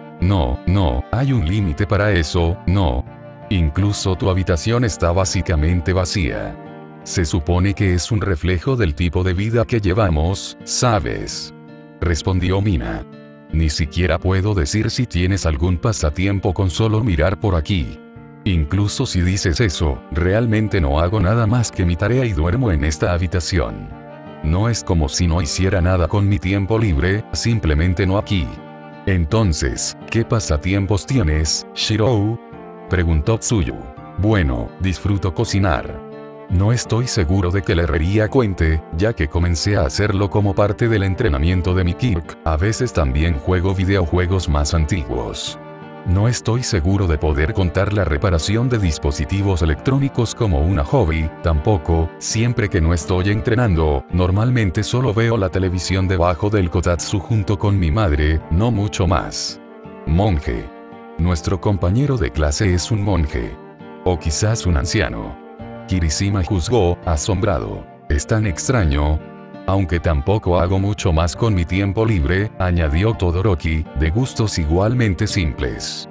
[SPEAKER 1] No, hay un límite para eso, no. Incluso tu habitación está básicamente vacía. Se supone que es un reflejo del tipo de vida que llevamos, ¿sabes? Respondió Mina. Ni siquiera puedo decir si tienes algún pasatiempo con solo mirar por aquí. Incluso si dices eso, realmente no hago nada más que mi tarea y duermo en esta habitación. No es como si no hiciera nada con mi tiempo libre, simplemente no aquí. Entonces, ¿qué pasatiempos tienes, Shirou? Preguntó Tsuyu. Bueno, disfruto cocinar. No estoy seguro de que la herrería cuente, ya que comencé a hacerlo como parte del entrenamiento de mi Kirk. A veces también juego videojuegos más antiguos. No estoy seguro de poder contar la reparación de dispositivos electrónicos como una hobby, tampoco, siempre que no estoy entrenando, normalmente solo veo la televisión debajo del kotatsu junto con mi madre, no mucho más. Monje. Nuestro compañero de clase es un monje. O quizás un anciano. Kirishima juzgó, asombrado. ¿Es tan extraño? Aunque tampoco hago mucho más con mi tiempo libre, añadió Todoroki, de gustos igualmente simples.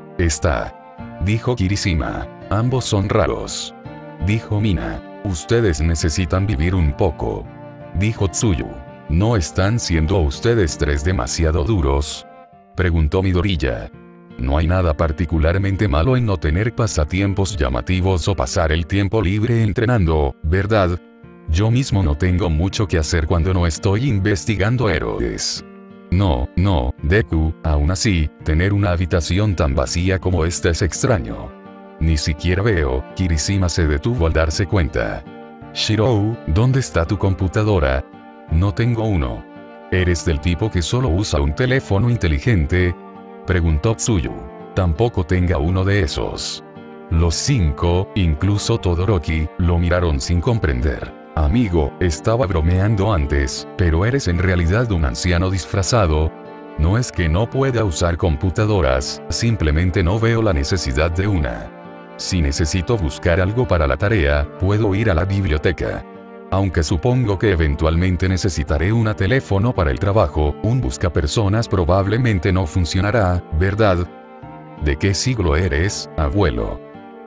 [SPEAKER 1] Dijo Kirishima. Ambos son raros. Dijo Mina. Ustedes necesitan vivir un poco. Dijo Tsuyu. ¿No están siendo ustedes tres demasiado duros? Preguntó Midoriya. No hay nada particularmente malo en no tener pasatiempos llamativos o pasar el tiempo libre entrenando, ¿verdad? Yo mismo no tengo mucho que hacer cuando no estoy investigando héroes. No, Deku, aún así, tener una habitación tan vacía como esta es extraño. Ni siquiera veo. Kirishima se detuvo al darse cuenta. Shirou, ¿dónde está tu computadora? No tengo uno. ¿Eres del tipo que solo usa un teléfono inteligente? Preguntó Tsuyu. Tampoco tenga uno de esos. Los 5, incluso Todoroki, lo miraron sin comprender. Amigo, estaba bromeando antes, pero eres en realidad un anciano disfrazado. No es que no pueda usar computadoras, simplemente no veo la necesidad de una. Si necesito buscar algo para la tarea, puedo ir a la biblioteca. Aunque supongo que eventualmente necesitaré un teléfono para el trabajo, un buscapersonas probablemente no funcionará, ¿verdad? ¿De qué siglo eres, abuelo?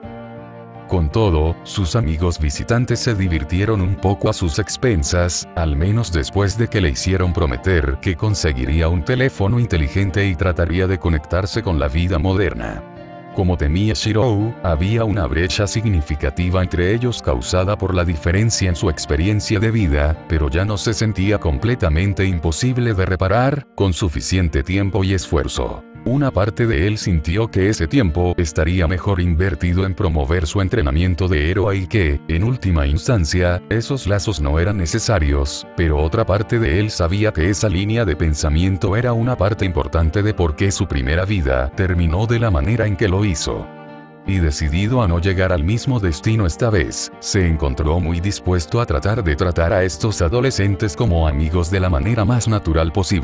[SPEAKER 1] Con todo, sus amigos visitantes se divirtieron un poco a sus expensas, al menos después de que le hicieron prometer que conseguiría un teléfono inteligente y trataría de conectarse con la vida moderna. Como temía Shirou, había una brecha significativa entre ellos causada por la diferencia en su experiencia de vida, pero ya no se sentía completamente imposible de reparar, con suficiente tiempo y esfuerzo. Una parte de él sintió que ese tiempo estaría mejor invertido en promover su entrenamiento de héroe y que, en última instancia, esos lazos no eran necesarios, pero otra parte de él sabía que esa línea de pensamiento era una parte importante de por qué su primera vida terminó de la manera en que lo hizo. Y decidido a no llegar al mismo destino esta vez, se encontró muy dispuesto a tratar a estos adolescentes como amigos de la manera más natural posible.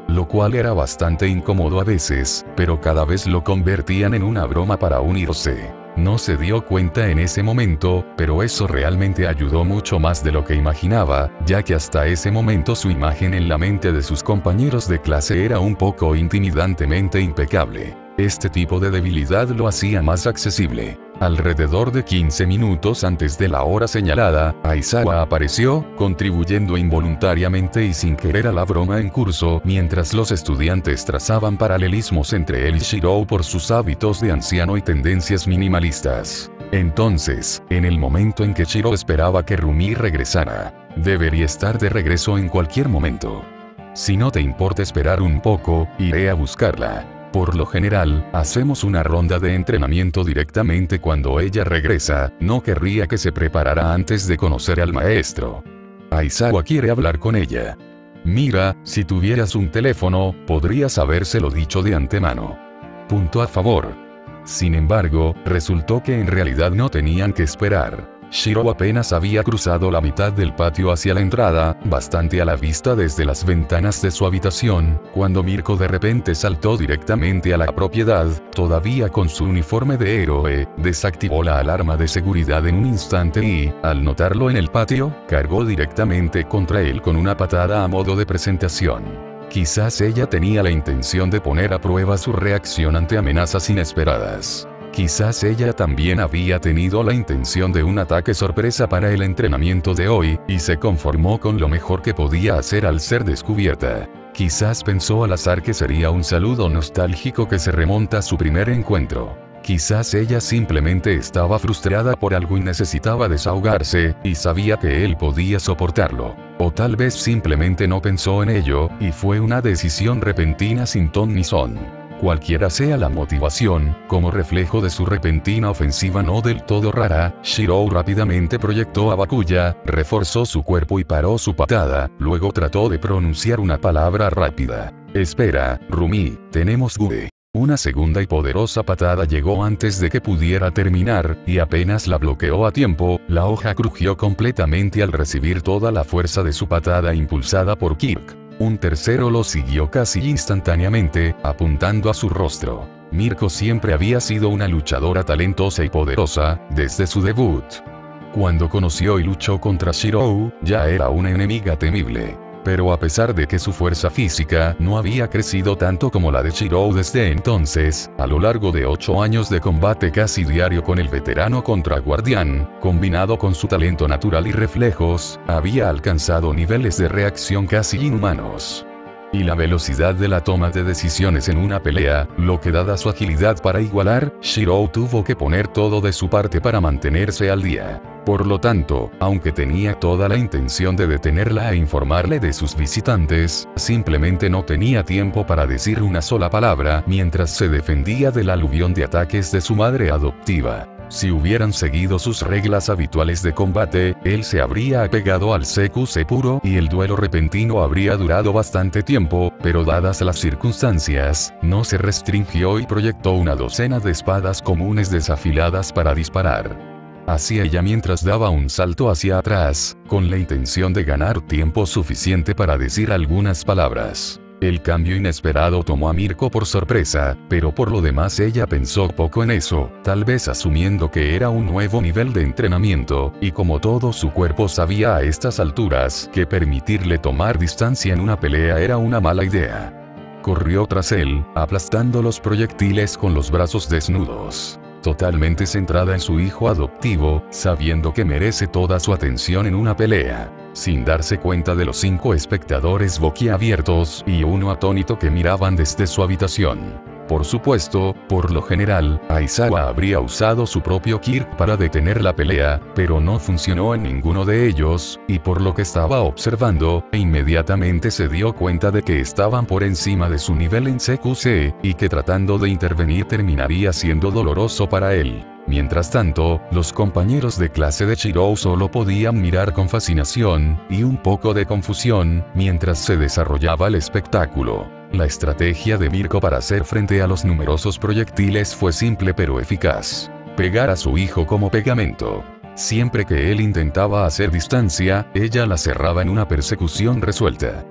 [SPEAKER 1] lo cual era bastante incómodo a veces, pero cada vez lo convertían en una broma para unirse. No se dio cuenta en ese momento, pero eso realmente ayudó mucho más de lo que imaginaba, ya que hasta ese momento su imagen en la mente de sus compañeros de clase era un poco intimidantemente impecable. Este tipo de debilidad lo hacía más accesible. Alrededor de 15 minutos antes de la hora señalada, Aizawa apareció, contribuyendo involuntariamente y sin querer a la broma en curso, mientras los estudiantes trazaban paralelismos entre él y Shirou por sus hábitos de anciano y tendencias minimalistas. Entonces, en el momento en que Shirou esperaba que Rumi regresara, debería estar de regreso en cualquier momento. Si no te importa esperar un poco, iré a buscarla. Por lo general, hacemos una ronda de entrenamiento directamente cuando ella regresa, no querría que se preparara antes de conocer al maestro. Aizawa quiere hablar con ella. Mira, si tuvieras un teléfono, podrías habérselo dicho de antemano. Punto a favor. Sin embargo, resultó que en realidad no tenían que esperar. Shirou apenas había cruzado la mitad del patio hacia la entrada, bastante a la vista desde las ventanas de su habitación, cuando Mirko de repente saltó directamente a la propiedad, todavía con su uniforme de héroe, desactivó la alarma de seguridad en un instante y, al notarlo en el patio, cargó directamente contra él con una patada a modo de presentación. Quizás ella tenía la intención de poner a prueba su reacción ante amenazas inesperadas. Quizás ella también había tenido la intención de un ataque sorpresa para el entrenamiento de hoy, y se conformó con lo mejor que podía hacer al ser descubierta. Quizás pensó al azar que sería un saludo nostálgico que se remonta a su primer encuentro. Quizás ella simplemente estaba frustrada por algo y necesitaba desahogarse, y sabía que él podía soportarlo. O tal vez simplemente no pensó en ello, y fue una decisión repentina sin ton ni son. Cualquiera sea la motivación, como reflejo de su repentina ofensiva no del todo rara, Shirou rápidamente proyectó a Bakuya, reforzó su cuerpo y paró su patada, luego trató de pronunciar una palabra rápida. Espera, Rumi, tenemos Gue. Una segunda y poderosa patada llegó antes de que pudiera terminar, y apenas la bloqueó a tiempo, la hoja crujió completamente al recibir toda la fuerza de su patada impulsada por Kirk. Un tercero lo siguió casi instantáneamente, apuntando a su rostro. Mirko siempre había sido una luchadora talentosa y poderosa, desde su debut. Cuando conoció y luchó contra Shirou, ya era una enemiga temible. Pero a pesar de que su fuerza física no había crecido tanto como la de Shirou desde entonces, a lo largo de 8 años de combate casi diario con el veterano contra guardián, combinado con su talento natural y reflejos, había alcanzado niveles de reacción casi inhumanos. Y la velocidad de la toma de decisiones en una pelea, lo que dada su agilidad para igualar, Shirou tuvo que poner todo de su parte para mantenerse al día. Por lo tanto, aunque tenía toda la intención de detenerla e informarle de sus visitantes, simplemente no tenía tiempo para decir una sola palabra mientras se defendía del aluvión de ataques de su madre adoptiva. Si hubieran seguido sus reglas habituales de combate, él se habría apegado al CQC puro y el duelo repentino habría durado bastante tiempo, pero dadas las circunstancias, no se restringió y proyectó una docena de espadas comunes desafiladas para disparar hacia ella mientras daba un salto hacia atrás, con la intención de ganar tiempo suficiente para decir algunas palabras. El cambio inesperado tomó a Mirko por sorpresa, pero por lo demás ella pensó poco en eso, tal vez asumiendo que era un nuevo nivel de entrenamiento, y como todo su cuerpo sabía a estas alturas que permitirle tomar distancia en una pelea era una mala idea. Corrió tras él, aplastando los proyectiles con los brazos desnudos. Totalmente centrada en su hijo adoptivo, sabiendo que merece toda su atención en una pelea. Sin darse cuenta de los 5 espectadores boquiabiertos y uno atónito que miraban desde su habitación. Por supuesto, por lo general, Aizawa habría usado su propio Kirk para detener la pelea, pero no funcionó en ninguno de ellos, y por lo que estaba observando, inmediatamente se dio cuenta de que estaban por encima de su nivel en CQC, y que tratando de intervenir terminaría siendo doloroso para él. Mientras tanto, los compañeros de clase de Shirou solo podían mirar con fascinación, y un poco de confusión, mientras se desarrollaba el espectáculo. La estrategia de Mirko para hacer frente a los numerosos proyectiles fue simple pero eficaz. Pegar a su hijo como pegamento. Siempre que él intentaba hacer distancia, ella la cerraba en una persecución resuelta.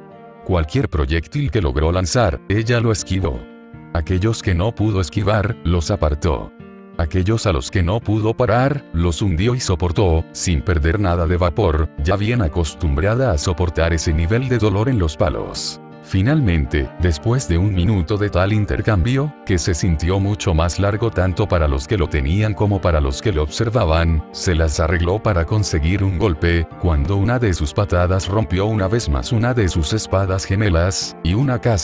[SPEAKER 1] Cualquier proyectil que logró lanzar, ella lo esquivó. Aquellos que no pudo esquivar, los apartó. Aquellos a los que no pudo parar, los hundió y soportó, sin perder nada de vapor, ya bien acostumbrada a soportar ese nivel de dolor en los palos. Finalmente, después de un minuto de tal intercambio, que se sintió mucho más largo tanto para los que lo tenían como para los que lo observaban, se las arregló para conseguir un golpe, cuando una de sus patadas rompió una vez más una de sus espadas gemelas, y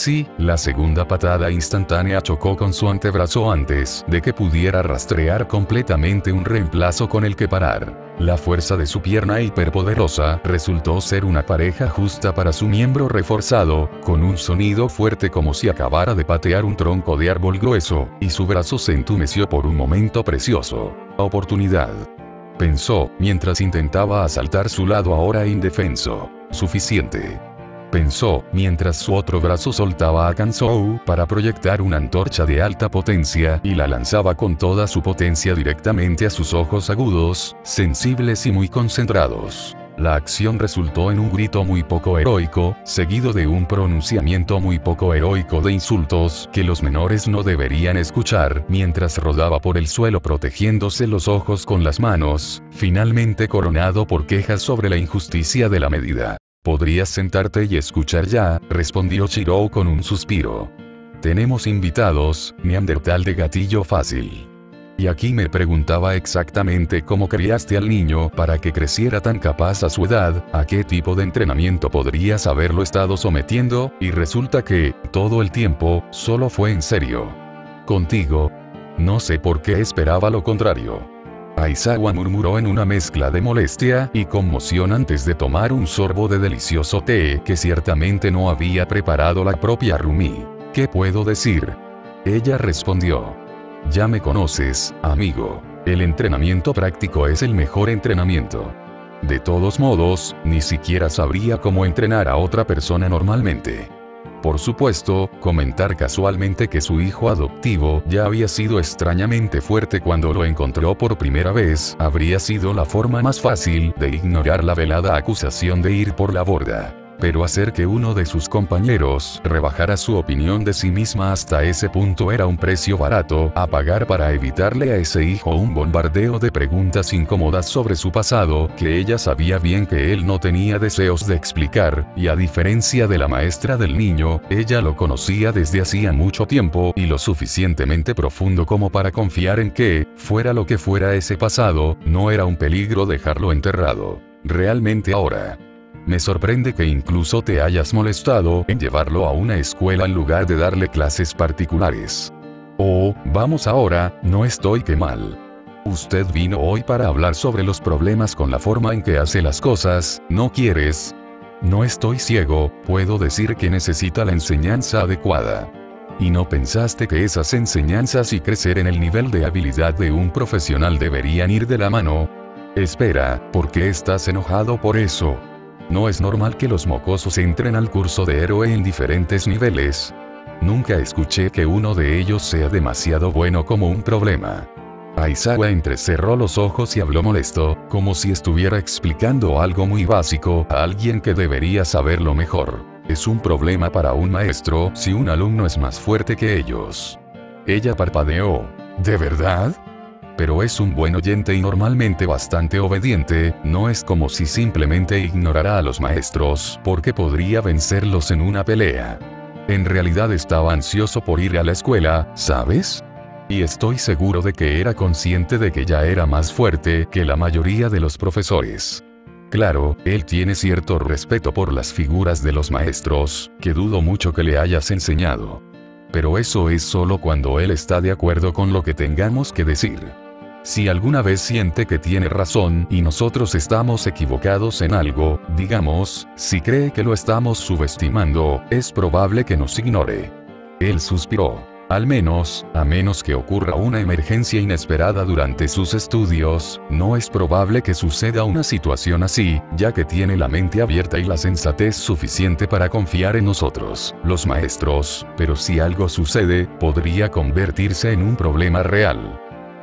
[SPEAKER 1] la segunda patada instantánea chocó con su antebrazo antes de que pudiera rastrear completamente un reemplazo con el que parar. La fuerza de su pierna hiperpoderosa resultó ser una pareja justa para su miembro reforzado, con un sonido fuerte como si acabara de patear un tronco de árbol grueso, y su brazo se entumeció por un momento precioso. Oportunidad. Pensó, mientras intentaba asaltar su lado ahora indefenso. Suficiente. Pensó, mientras su otro brazo soltaba a Kanzou para proyectar una antorcha de alta potencia y la lanzaba con toda su potencia directamente a sus ojos agudos, sensibles y muy concentrados. La acción resultó en un grito muy poco heroico, seguido de un pronunciamiento muy poco heroico de insultos que los menores no deberían escuchar, mientras rodaba por el suelo protegiéndose los ojos con las manos, finalmente coronado por quejas sobre la injusticia de la medida. «Podrías sentarte y escuchar ya», respondió Shirou con un suspiro. «Tenemos invitados, neandertal de gatillo fácil». Y aquí me preguntaba exactamente cómo criaste al niño para que creciera tan capaz a su edad, a qué tipo de entrenamiento podrías haberlo estado sometiendo, y resulta que, todo el tiempo, solo fue en serio. Contigo. No sé por qué esperaba lo contrario. Aizawa murmuró en una mezcla de molestia y conmoción antes de tomar un sorbo de delicioso té que ciertamente no había preparado la propia Rumi. ¿Qué puedo decir? Ella respondió. Ya me conoces, amigo. El entrenamiento práctico es el mejor entrenamiento. De todos modos, ni siquiera sabría cómo entrenar a otra persona normalmente. Por supuesto, comentar casualmente que su hijo adoptivo ya había sido extrañamente fuerte cuando lo encontró por primera vez, habría sido la forma más fácil de ignorar la velada acusación de ir por la borda. Pero hacer que uno de sus compañeros rebajara su opinión de sí misma hasta ese punto era un precio barato a pagar para evitarle a ese hijo un bombardeo de preguntas incómodas sobre su pasado que ella sabía bien que él no tenía deseos de explicar, y a diferencia de la maestra del niño, ella lo conocía desde hacía mucho tiempo y lo suficientemente profundo como para confiar en que, fuera lo que fuera ese pasado, no era un peligro dejarlo enterrado. Realmente ahora. Me sorprende que incluso te hayas molestado en llevarlo a una escuela en lugar de darle clases particulares. Oh, vamos ahora, no estoy que mal. Usted vino hoy para hablar sobre los problemas con la forma en que hace las cosas, ¿no quieres? No estoy ciego, puedo decir que necesita la enseñanza adecuada. ¿Y no pensaste que esas enseñanzas y crecer en el nivel de habilidad de un profesional deberían ir de la mano? Espera, ¿por qué estás enojado por eso? No es normal que los mocosos entren al curso de héroe en diferentes niveles. Nunca escuché que uno de ellos sea demasiado bueno como un problema. Aizawa entrecerró los ojos y habló molesto, como si estuviera explicando algo muy básico a alguien que debería saberlo mejor. Es un problema para un maestro si un alumno es más fuerte que ellos. Ella parpadeó. ¿De verdad? Pero es un buen oyente y normalmente bastante obediente, no es como si simplemente ignorara a los maestros, porque podría vencerlos en una pelea. En realidad estaba ansioso por ir a la escuela, ¿sabes? Y estoy seguro de que era consciente de que ya era más fuerte que la mayoría de los profesores. Claro, él tiene cierto respeto por las figuras de los maestros, que dudo mucho que le hayas enseñado. Pero eso es solo cuando él está de acuerdo con lo que tengamos que decir. Si alguna vez siente que tiene razón y nosotros estamos equivocados en algo, digamos, si cree que lo estamos subestimando, es probable que nos ignore. Él suspiró. Al menos, a menos que ocurra una emergencia inesperada durante sus estudios, no es probable que suceda una situación así, ya que tiene la mente abierta y la sensatez suficiente para confiar en nosotros, los maestros, pero si algo sucede, podría convertirse en un problema real.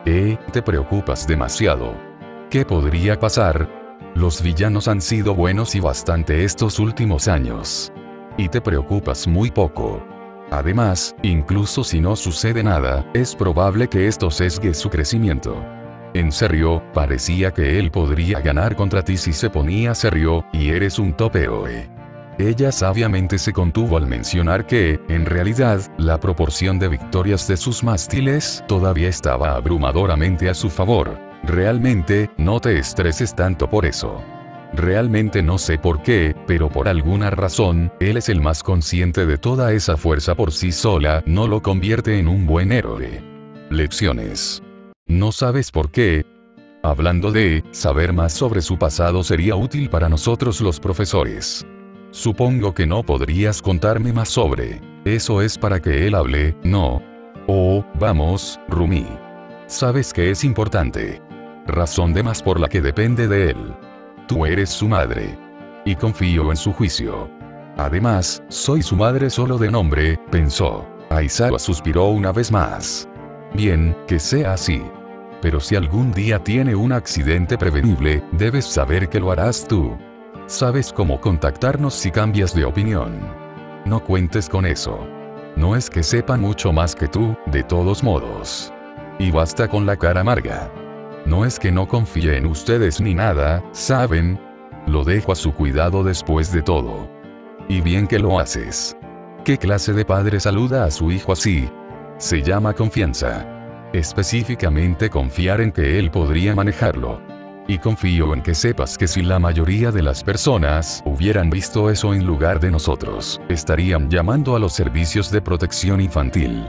[SPEAKER 1] Te preocupas demasiado. ¿Qué podría pasar? Los villanos han sido buenos y bastante estos últimos años. y te preocupas muy poco. Además, incluso si no sucede nada, es probable que esto sesgue su crecimiento. En serio, parecía que él podría ganar contra ti si se ponía serio, y eres un topeoe. Ella sabiamente se contuvo al mencionar que, en realidad, la proporción de victorias de sus mástiles todavía estaba abrumadoramente a su favor. Realmente, no te estreses tanto por eso. Realmente no sé por qué, pero por alguna razón, él es el más consciente de toda esa fuerza por sí sola, no lo convierte en un buen héroe. Lecciones. ¿No sabes por qué? Hablando de saber más sobre su pasado sería útil para nosotros los profesores. Supongo que no podrías contarme más sobre. Eso es para que él hable, ¿no? Oh, vamos, Rumi. Sabes que es importante. Razón de más por la que depende de él. Tú eres su madre. Y confío en su juicio. Además, soy su madre solo de nombre, pensó. Aizawa suspiró una vez más. Bien, que sea así. Pero si algún día tiene un accidente prevenible, debes saber que lo harás tú. Sabes cómo contactarnos si cambias de opinión. No cuentes con eso. No es que sepa mucho más que tú, de todos modos. Y basta con la cara amarga. No es que no confíe en ustedes ni nada, ¿saben? Lo dejo a su cuidado después de todo. Y bien que lo haces. ¿Qué clase de padre saluda a su hijo así? Se llama confianza. Específicamente confiar en que él podría manejarlo. Y confío en que sepas que si la mayoría de las personas hubieran visto eso en lugar de nosotros, estarían llamando a los servicios de protección infantil.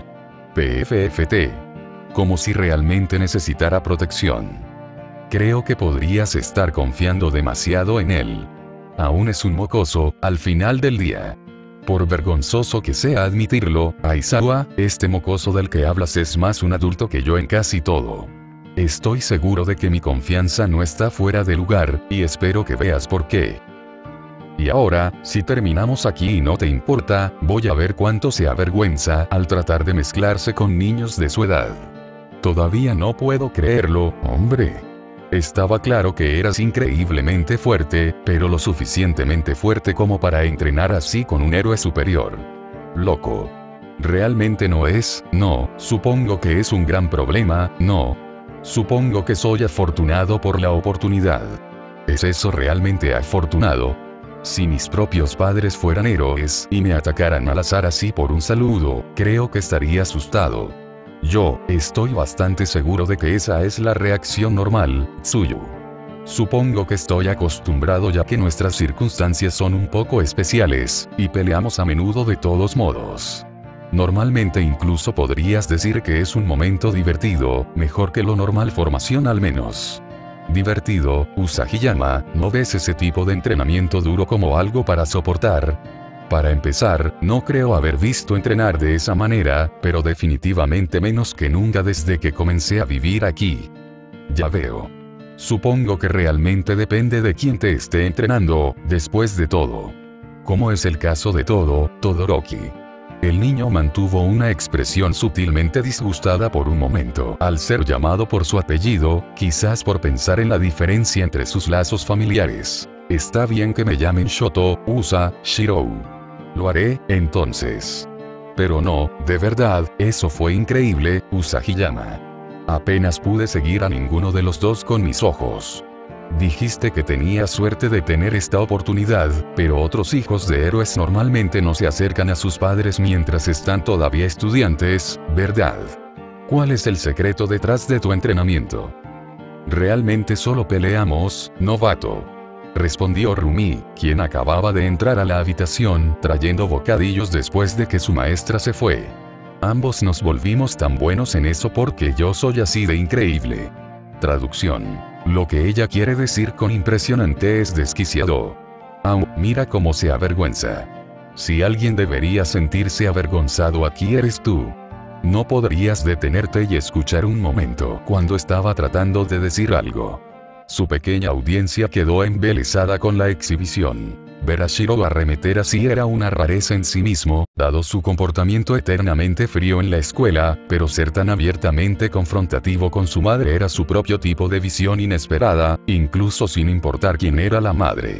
[SPEAKER 1] PFFT. Como si realmente necesitara protección. Creo que podrías estar confiando demasiado en él. Aún es un mocoso, al final del día. Por vergonzoso que sea admitirlo, Aizawa, este mocoso del que hablas es más un adulto que yo en casi todo. Estoy seguro de que mi confianza no está fuera de lugar, y espero que veas por qué. Y ahora, si terminamos aquí y no te importa, voy a ver cuánto se avergüenza al tratar de mezclarse con niños de su edad. Todavía no puedo creerlo, hombre. Estaba claro que eras increíblemente fuerte, pero lo suficientemente fuerte como para entrenar así con un héroe superior. Loco. Realmente no es, no, supongo que es un gran problema, no. Supongo que soy afortunado por la oportunidad. ¿Es eso realmente afortunado? Si mis propios padres fueran héroes y me atacaran al azar así por un saludo, creo que estaría asustado. Yo, estoy bastante seguro de que esa es la reacción normal, Tsuyu. Supongo que estoy acostumbrado ya que nuestras circunstancias son un poco especiales, y peleamos a menudo de todos modos. Normalmente incluso podrías decir que es un momento divertido, mejor que lo normal formación al menos. Divertido, Usagiyama, ¿no ves ese tipo de entrenamiento duro como algo para soportar? Para empezar, no creo haber visto entrenar de esa manera, pero definitivamente menos que nunca desde que comencé a vivir aquí. Ya veo. Supongo que realmente depende de quién te esté entrenando, después de todo. Como es el caso de Todoroki. El niño mantuvo una expresión sutilmente disgustada por un momento al ser llamado por su apellido, quizás por pensar en la diferencia entre sus lazos familiares. Está bien que me llamen Shoto, Usa, Shirou. Lo haré, entonces. Pero no, de verdad, eso fue increíble, Usagiyama. Apenas pude seguir a ninguno de los dos con mis ojos. Dijiste que tenía suerte de tener esta oportunidad, pero otros hijos de héroes normalmente no se acercan a sus padres mientras están todavía estudiantes, ¿verdad? ¿Cuál es el secreto detrás de tu entrenamiento? Realmente solo peleamos, novato. Respondió Rumi, quien acababa de entrar a la habitación trayendo bocadillos después de que su maestra se fue. Ambos nos volvimos tan buenos en eso porque yo soy así de increíble. Traducción. Lo que ella quiere decir con impresionante es desquiciado. Mira cómo se avergüenza. Si alguien debería sentirse avergonzado aquí eres tú. No podrías detenerte y escuchar un momento cuando estaba tratando de decir algo. Su pequeña audiencia quedó embelesada con la exhibición. Ver a Shiro arremeter así era una rareza en sí mismo, dado su comportamiento eternamente frío en la escuela, pero ser tan abiertamente confrontativo con su madre era su propio tipo de visión inesperada, incluso sin importar quién era la madre.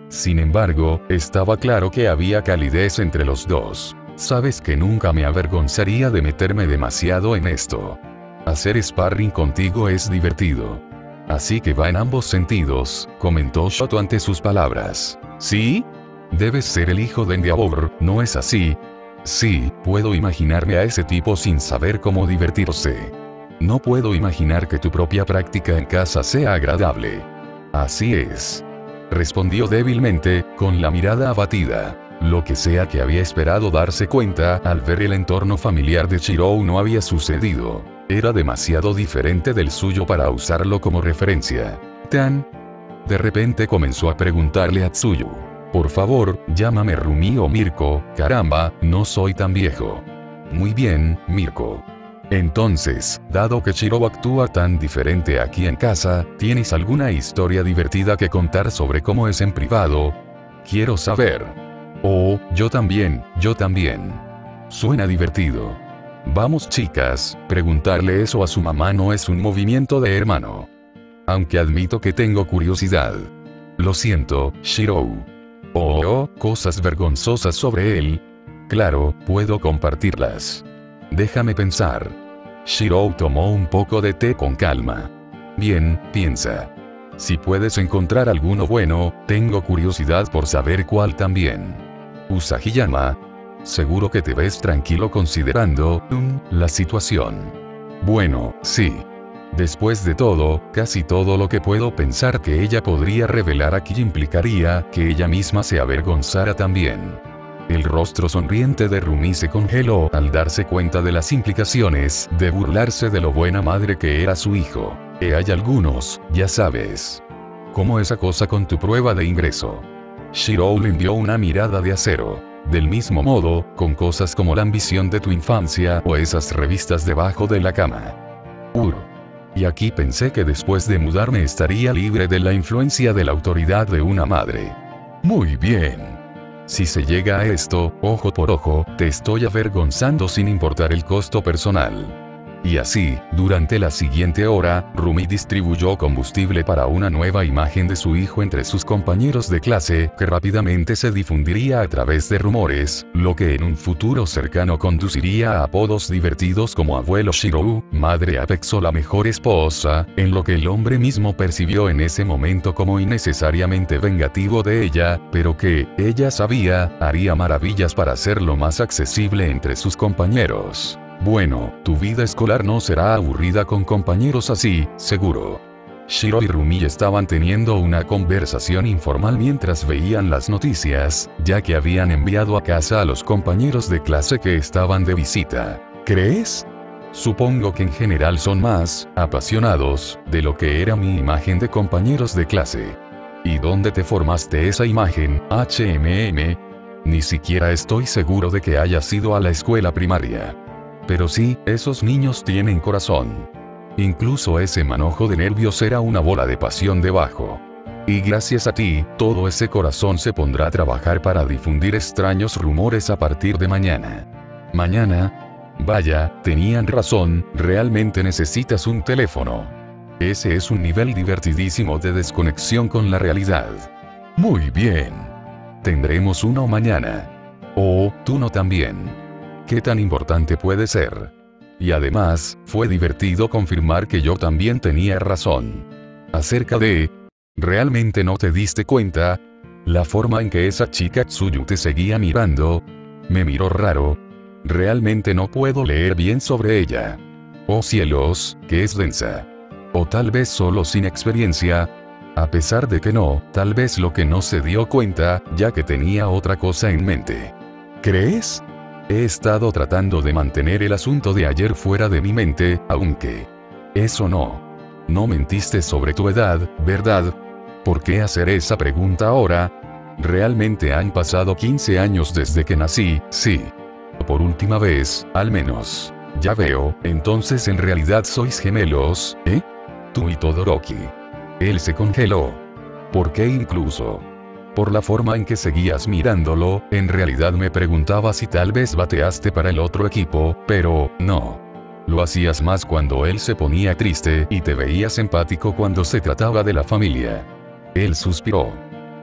[SPEAKER 1] Sin embargo, estaba claro que había calidez entre los dos. Sabes que nunca me avergonzaría de meterme demasiado en esto. Hacer sparring contigo es divertido. Así que va en ambos sentidos, comentó Shoto ante sus palabras. ¿Sí? Debes ser el hijo de Endeavor, ¿no es así? Sí, puedo imaginarme a ese tipo sin saber cómo divertirse. No puedo imaginar que tu propia práctica en casa sea agradable. Así es. Respondió débilmente, con la mirada abatida. Lo que sea que había esperado darse cuenta al ver el entorno familiar de Shirou no había sucedido. Era demasiado diferente del suyo para usarlo como referencia. De repente comenzó a preguntarle a Tsuyu. Por favor, llámame Rumi o Mirko, caramba, no soy tan viejo. Muy bien, Mirko. Entonces, dado que Shirou actúa tan diferente aquí en casa, ¿tienes alguna historia divertida que contar sobre cómo es en privado? Quiero saber. Oh, yo también. Suena divertido. Vamos chicas, preguntarle eso a su mamá no es un movimiento de hermano. Aunque admito que tengo curiosidad. Lo siento, Shirou. Oh, cosas vergonzosas sobre él. Claro, puedo compartirlas. Déjame pensar. Shirou tomó un poco de té con calma. Bien, piensa. Si puedes encontrar alguno bueno, tengo curiosidad por saber cuál también. Usagi-yama. Seguro que te ves tranquilo considerando, la situación. Bueno, sí. Después de todo, casi todo lo que puedo pensar que ella podría revelar aquí implicaría que ella misma se avergonzara también. El rostro sonriente de Rumi se congeló al darse cuenta de las implicaciones de burlarse de lo buena madre que era su hijo. Hay algunos, ya sabes. Como esa cosa con tu prueba de ingreso. Shirou le envió una mirada de acero. Del mismo modo, con cosas como la ambición de tu infancia o esas revistas debajo de la cama. Y aquí pensé que después de mudarme estaría libre de la influencia de la autoridad de una madre. Muy bien. Si se llega a esto, ojo por ojo, te estoy avergonzando sin importar el costo personal. Y así, durante la siguiente hora, Rumi distribuyó combustible para una nueva imagen de su hijo entre sus compañeros de clase, que rápidamente se difundiría a través de rumores, lo que en un futuro cercano conduciría a apodos divertidos como abuelo Shirou, madre Apex o la mejor esposa, en lo que el hombre mismo percibió en ese momento como innecesariamente vengativo de ella, pero que, ella sabía, haría maravillas para hacerlo más accesible entre sus compañeros. Bueno, tu vida escolar no será aburrida con compañeros así, seguro. Shiro y Rumi estaban teniendo una conversación informal mientras veían las noticias, ya que habían enviado a casa a los compañeros de clase que estaban de visita. ¿Crees? Supongo que en general son más apasionados de lo que era mi imagen de compañeros de clase. ¿Y dónde te formaste esa imagen, HMM? Ni siquiera estoy seguro de que hayas ido a la escuela primaria. Pero sí, esos niños tienen corazón. Incluso ese manojo de nervios era una bola de pasión debajo. Y gracias a ti, todo ese corazón se pondrá a trabajar para difundir extraños rumores a partir de mañana. ¿Mañana? Vaya, tenían razón, realmente necesitas un teléfono. Ese es un nivel divertidísimo de desconexión con la realidad. Muy bien. Tendremos uno mañana. Oh, tú no también. ¿Qué tan importante puede ser? Y además, fue divertido confirmar que yo también tenía razón. Acerca de... ¿Realmente no te diste cuenta? La forma en que esa chica Tsuyu te seguía mirando. Me miró raro. Realmente no puedo leer bien sobre ella. Oh cielos, que es densa. O tal vez solo sin experiencia. A pesar de que no, tal vez lo que no se dio cuenta, ya que tenía otra cosa en mente. ¿Crees? He estado tratando de mantener el asunto de ayer fuera de mi mente, aunque... Eso no. No mentiste sobre tu edad, ¿verdad? ¿Por qué hacer esa pregunta ahora? Realmente han pasado 15 años desde que nací, sí. Por última vez, al menos. Ya veo, entonces en realidad sois gemelos, ¿eh? Tú y Todoroki. Él se congeló. ¿Por qué incluso? Por la forma en que seguías mirándolo, en realidad me preguntaba si tal vez bateaste para el otro equipo, pero, no. Lo hacías más cuando él se ponía triste y te veías empático cuando se trataba de la familia. Él suspiró.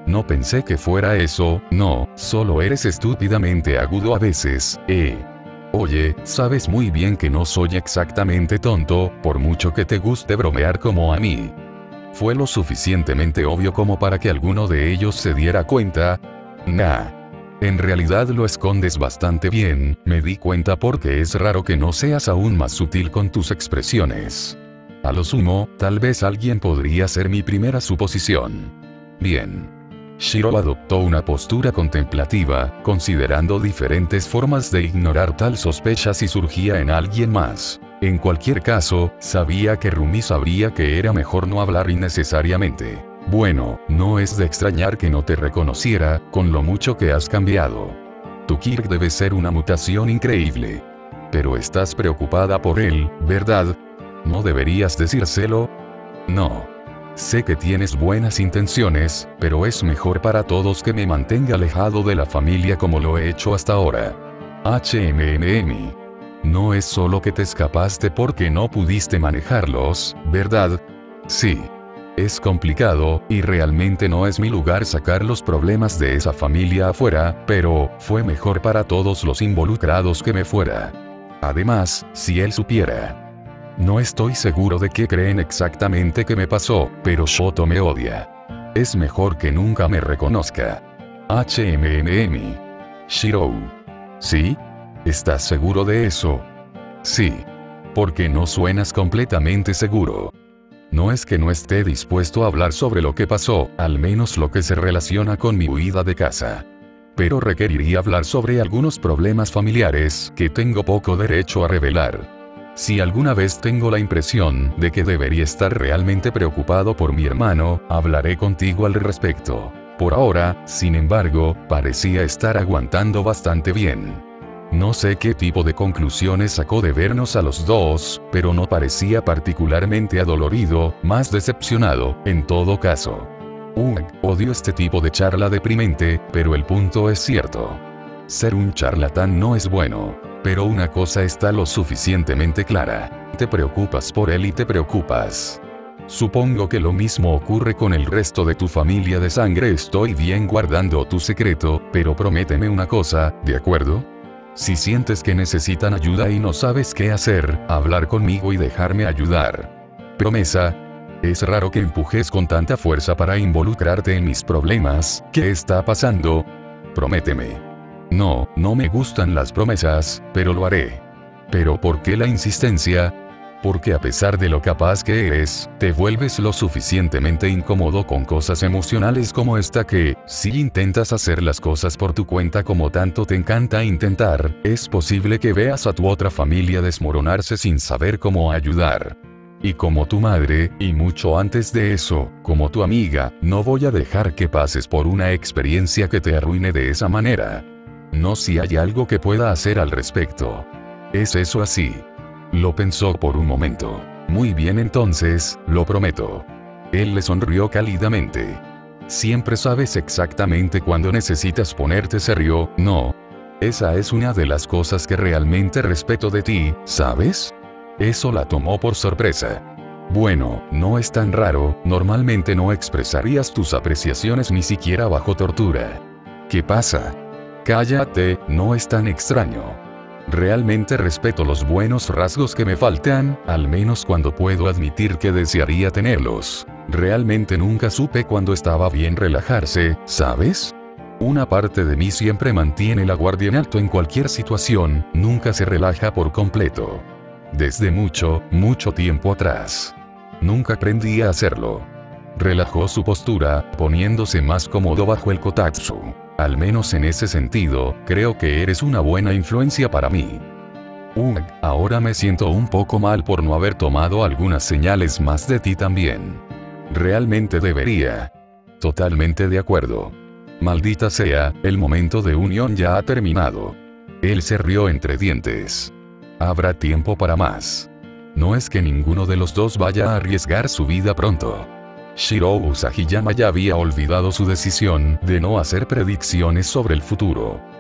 [SPEAKER 1] No pensé que fuera eso, no, solo eres estúpidamente agudo a veces, Oye, sabes muy bien que no soy exactamente tonto, por mucho que te guste bromear como a mí. ¿Fue lo suficientemente obvio como para que alguno de ellos se diera cuenta? Nah. En realidad lo escondes bastante bien, me di cuenta porque es raro que no seas aún más sutil con tus expresiones. A lo sumo, tal vez alguien podría ser mi primera suposición. Bien. Shiro adoptó una postura contemplativa, considerando diferentes formas de ignorar tal sospecha si surgía en alguien más. En cualquier caso, sabía que Rumi sabría que era mejor no hablar innecesariamente. Bueno, no es de extrañar que no te reconociera, con lo mucho que has cambiado. Tu Kirk debe ser una mutación increíble. Pero estás preocupada por él, ¿verdad? ¿No deberías decírselo? No. Sé que tienes buenas intenciones, pero es mejor para todos que me mantenga alejado de la familia como lo he hecho hasta ahora. No es solo que te escapaste porque no pudiste manejarlos, ¿verdad? Sí. Es complicado, y realmente no es mi lugar sacar los problemas de esa familia afuera, pero fue mejor para todos los involucrados que me fuera. Además, si él supiera. No estoy seguro de qué creen exactamente que me pasó, pero Shoto me odia. Es mejor que nunca me reconozca. Shiro. ¿Sí? ¿Estás seguro de eso? Sí. Porque no suenas completamente seguro. No es que no esté dispuesto a hablar sobre lo que pasó, al menos lo que se relaciona con mi huida de casa. Pero requeriría hablar sobre algunos problemas familiares que tengo poco derecho a revelar. Si alguna vez tengo la impresión de que debería estar realmente preocupado por mi hermano, hablaré contigo al respecto. Por ahora, sin embargo, parecía estar aguantando bastante bien. No sé qué tipo de conclusiones sacó de vernos a los dos, pero no parecía particularmente adolorido, más decepcionado, en todo caso. Odio este tipo de charla deprimente, pero el punto es cierto. Ser un charlatán no es bueno. Pero una cosa está lo suficientemente clara. Te preocupas por él y te preocupas. Supongo que lo mismo ocurre con el resto de tu familia de sangre. Estoy bien guardando tu secreto, pero prométeme una cosa, ¿de acuerdo? Si sientes que necesitan ayuda y no sabes qué hacer, hablar conmigo y dejarme ayudar. ¿Promesa? Es raro que empujes con tanta fuerza para involucrarte en mis problemas. ¿Qué está pasando? Prométeme. No, no me gustan las promesas, pero lo haré. ¿Pero por qué la insistencia? Porque a pesar de lo capaz que eres, te vuelves lo suficientemente incómodo con cosas emocionales como esta que, si intentas hacer las cosas por tu cuenta como tanto te encanta intentar, es posible que veas a tu otra familia desmoronarse sin saber cómo ayudar. Y como tu madre, y mucho antes de eso, como tu amiga, no voy a dejar que pases por una experiencia que te arruine de esa manera. No si hay algo que pueda hacer al respecto. ¿Es eso así? Lo pensó por un momento. Muy bien entonces, lo prometo. Él le sonrió cálidamente. Siempre sabes exactamente cuándo necesitas ponerte serio, ¿no? Esa es una de las cosas que realmente respeto de ti, ¿sabes? Eso la tomó por sorpresa. Bueno, no es tan raro, normalmente no expresarías tus apreciaciones ni siquiera bajo tortura. ¿Qué pasa? Cállate, no es tan extraño. Realmente respeto los buenos rasgos que me faltan, al menos cuando puedo admitir que desearía tenerlos. Realmente nunca supe cuándo estaba bien relajarse, ¿sabes? Una parte de mí siempre mantiene la guardia en alto en cualquier situación, nunca se relaja por completo. Desde mucho, mucho tiempo atrás. Nunca aprendí a hacerlo. Relajó su postura, poniéndose más cómodo bajo el kotatsu. Al menos en ese sentido, creo que eres una buena influencia para mí. Ahora me siento un poco mal por no haber tomado algunas señales más de ti también. Realmente debería. Totalmente de acuerdo. Maldita sea, el momento de unión ya ha terminado. Él se rió entre dientes. Habrá tiempo para más. No es que ninguno de los dos vaya a arriesgar su vida pronto. Shiro Usagiyama ya había olvidado su decisión de no hacer predicciones sobre el futuro.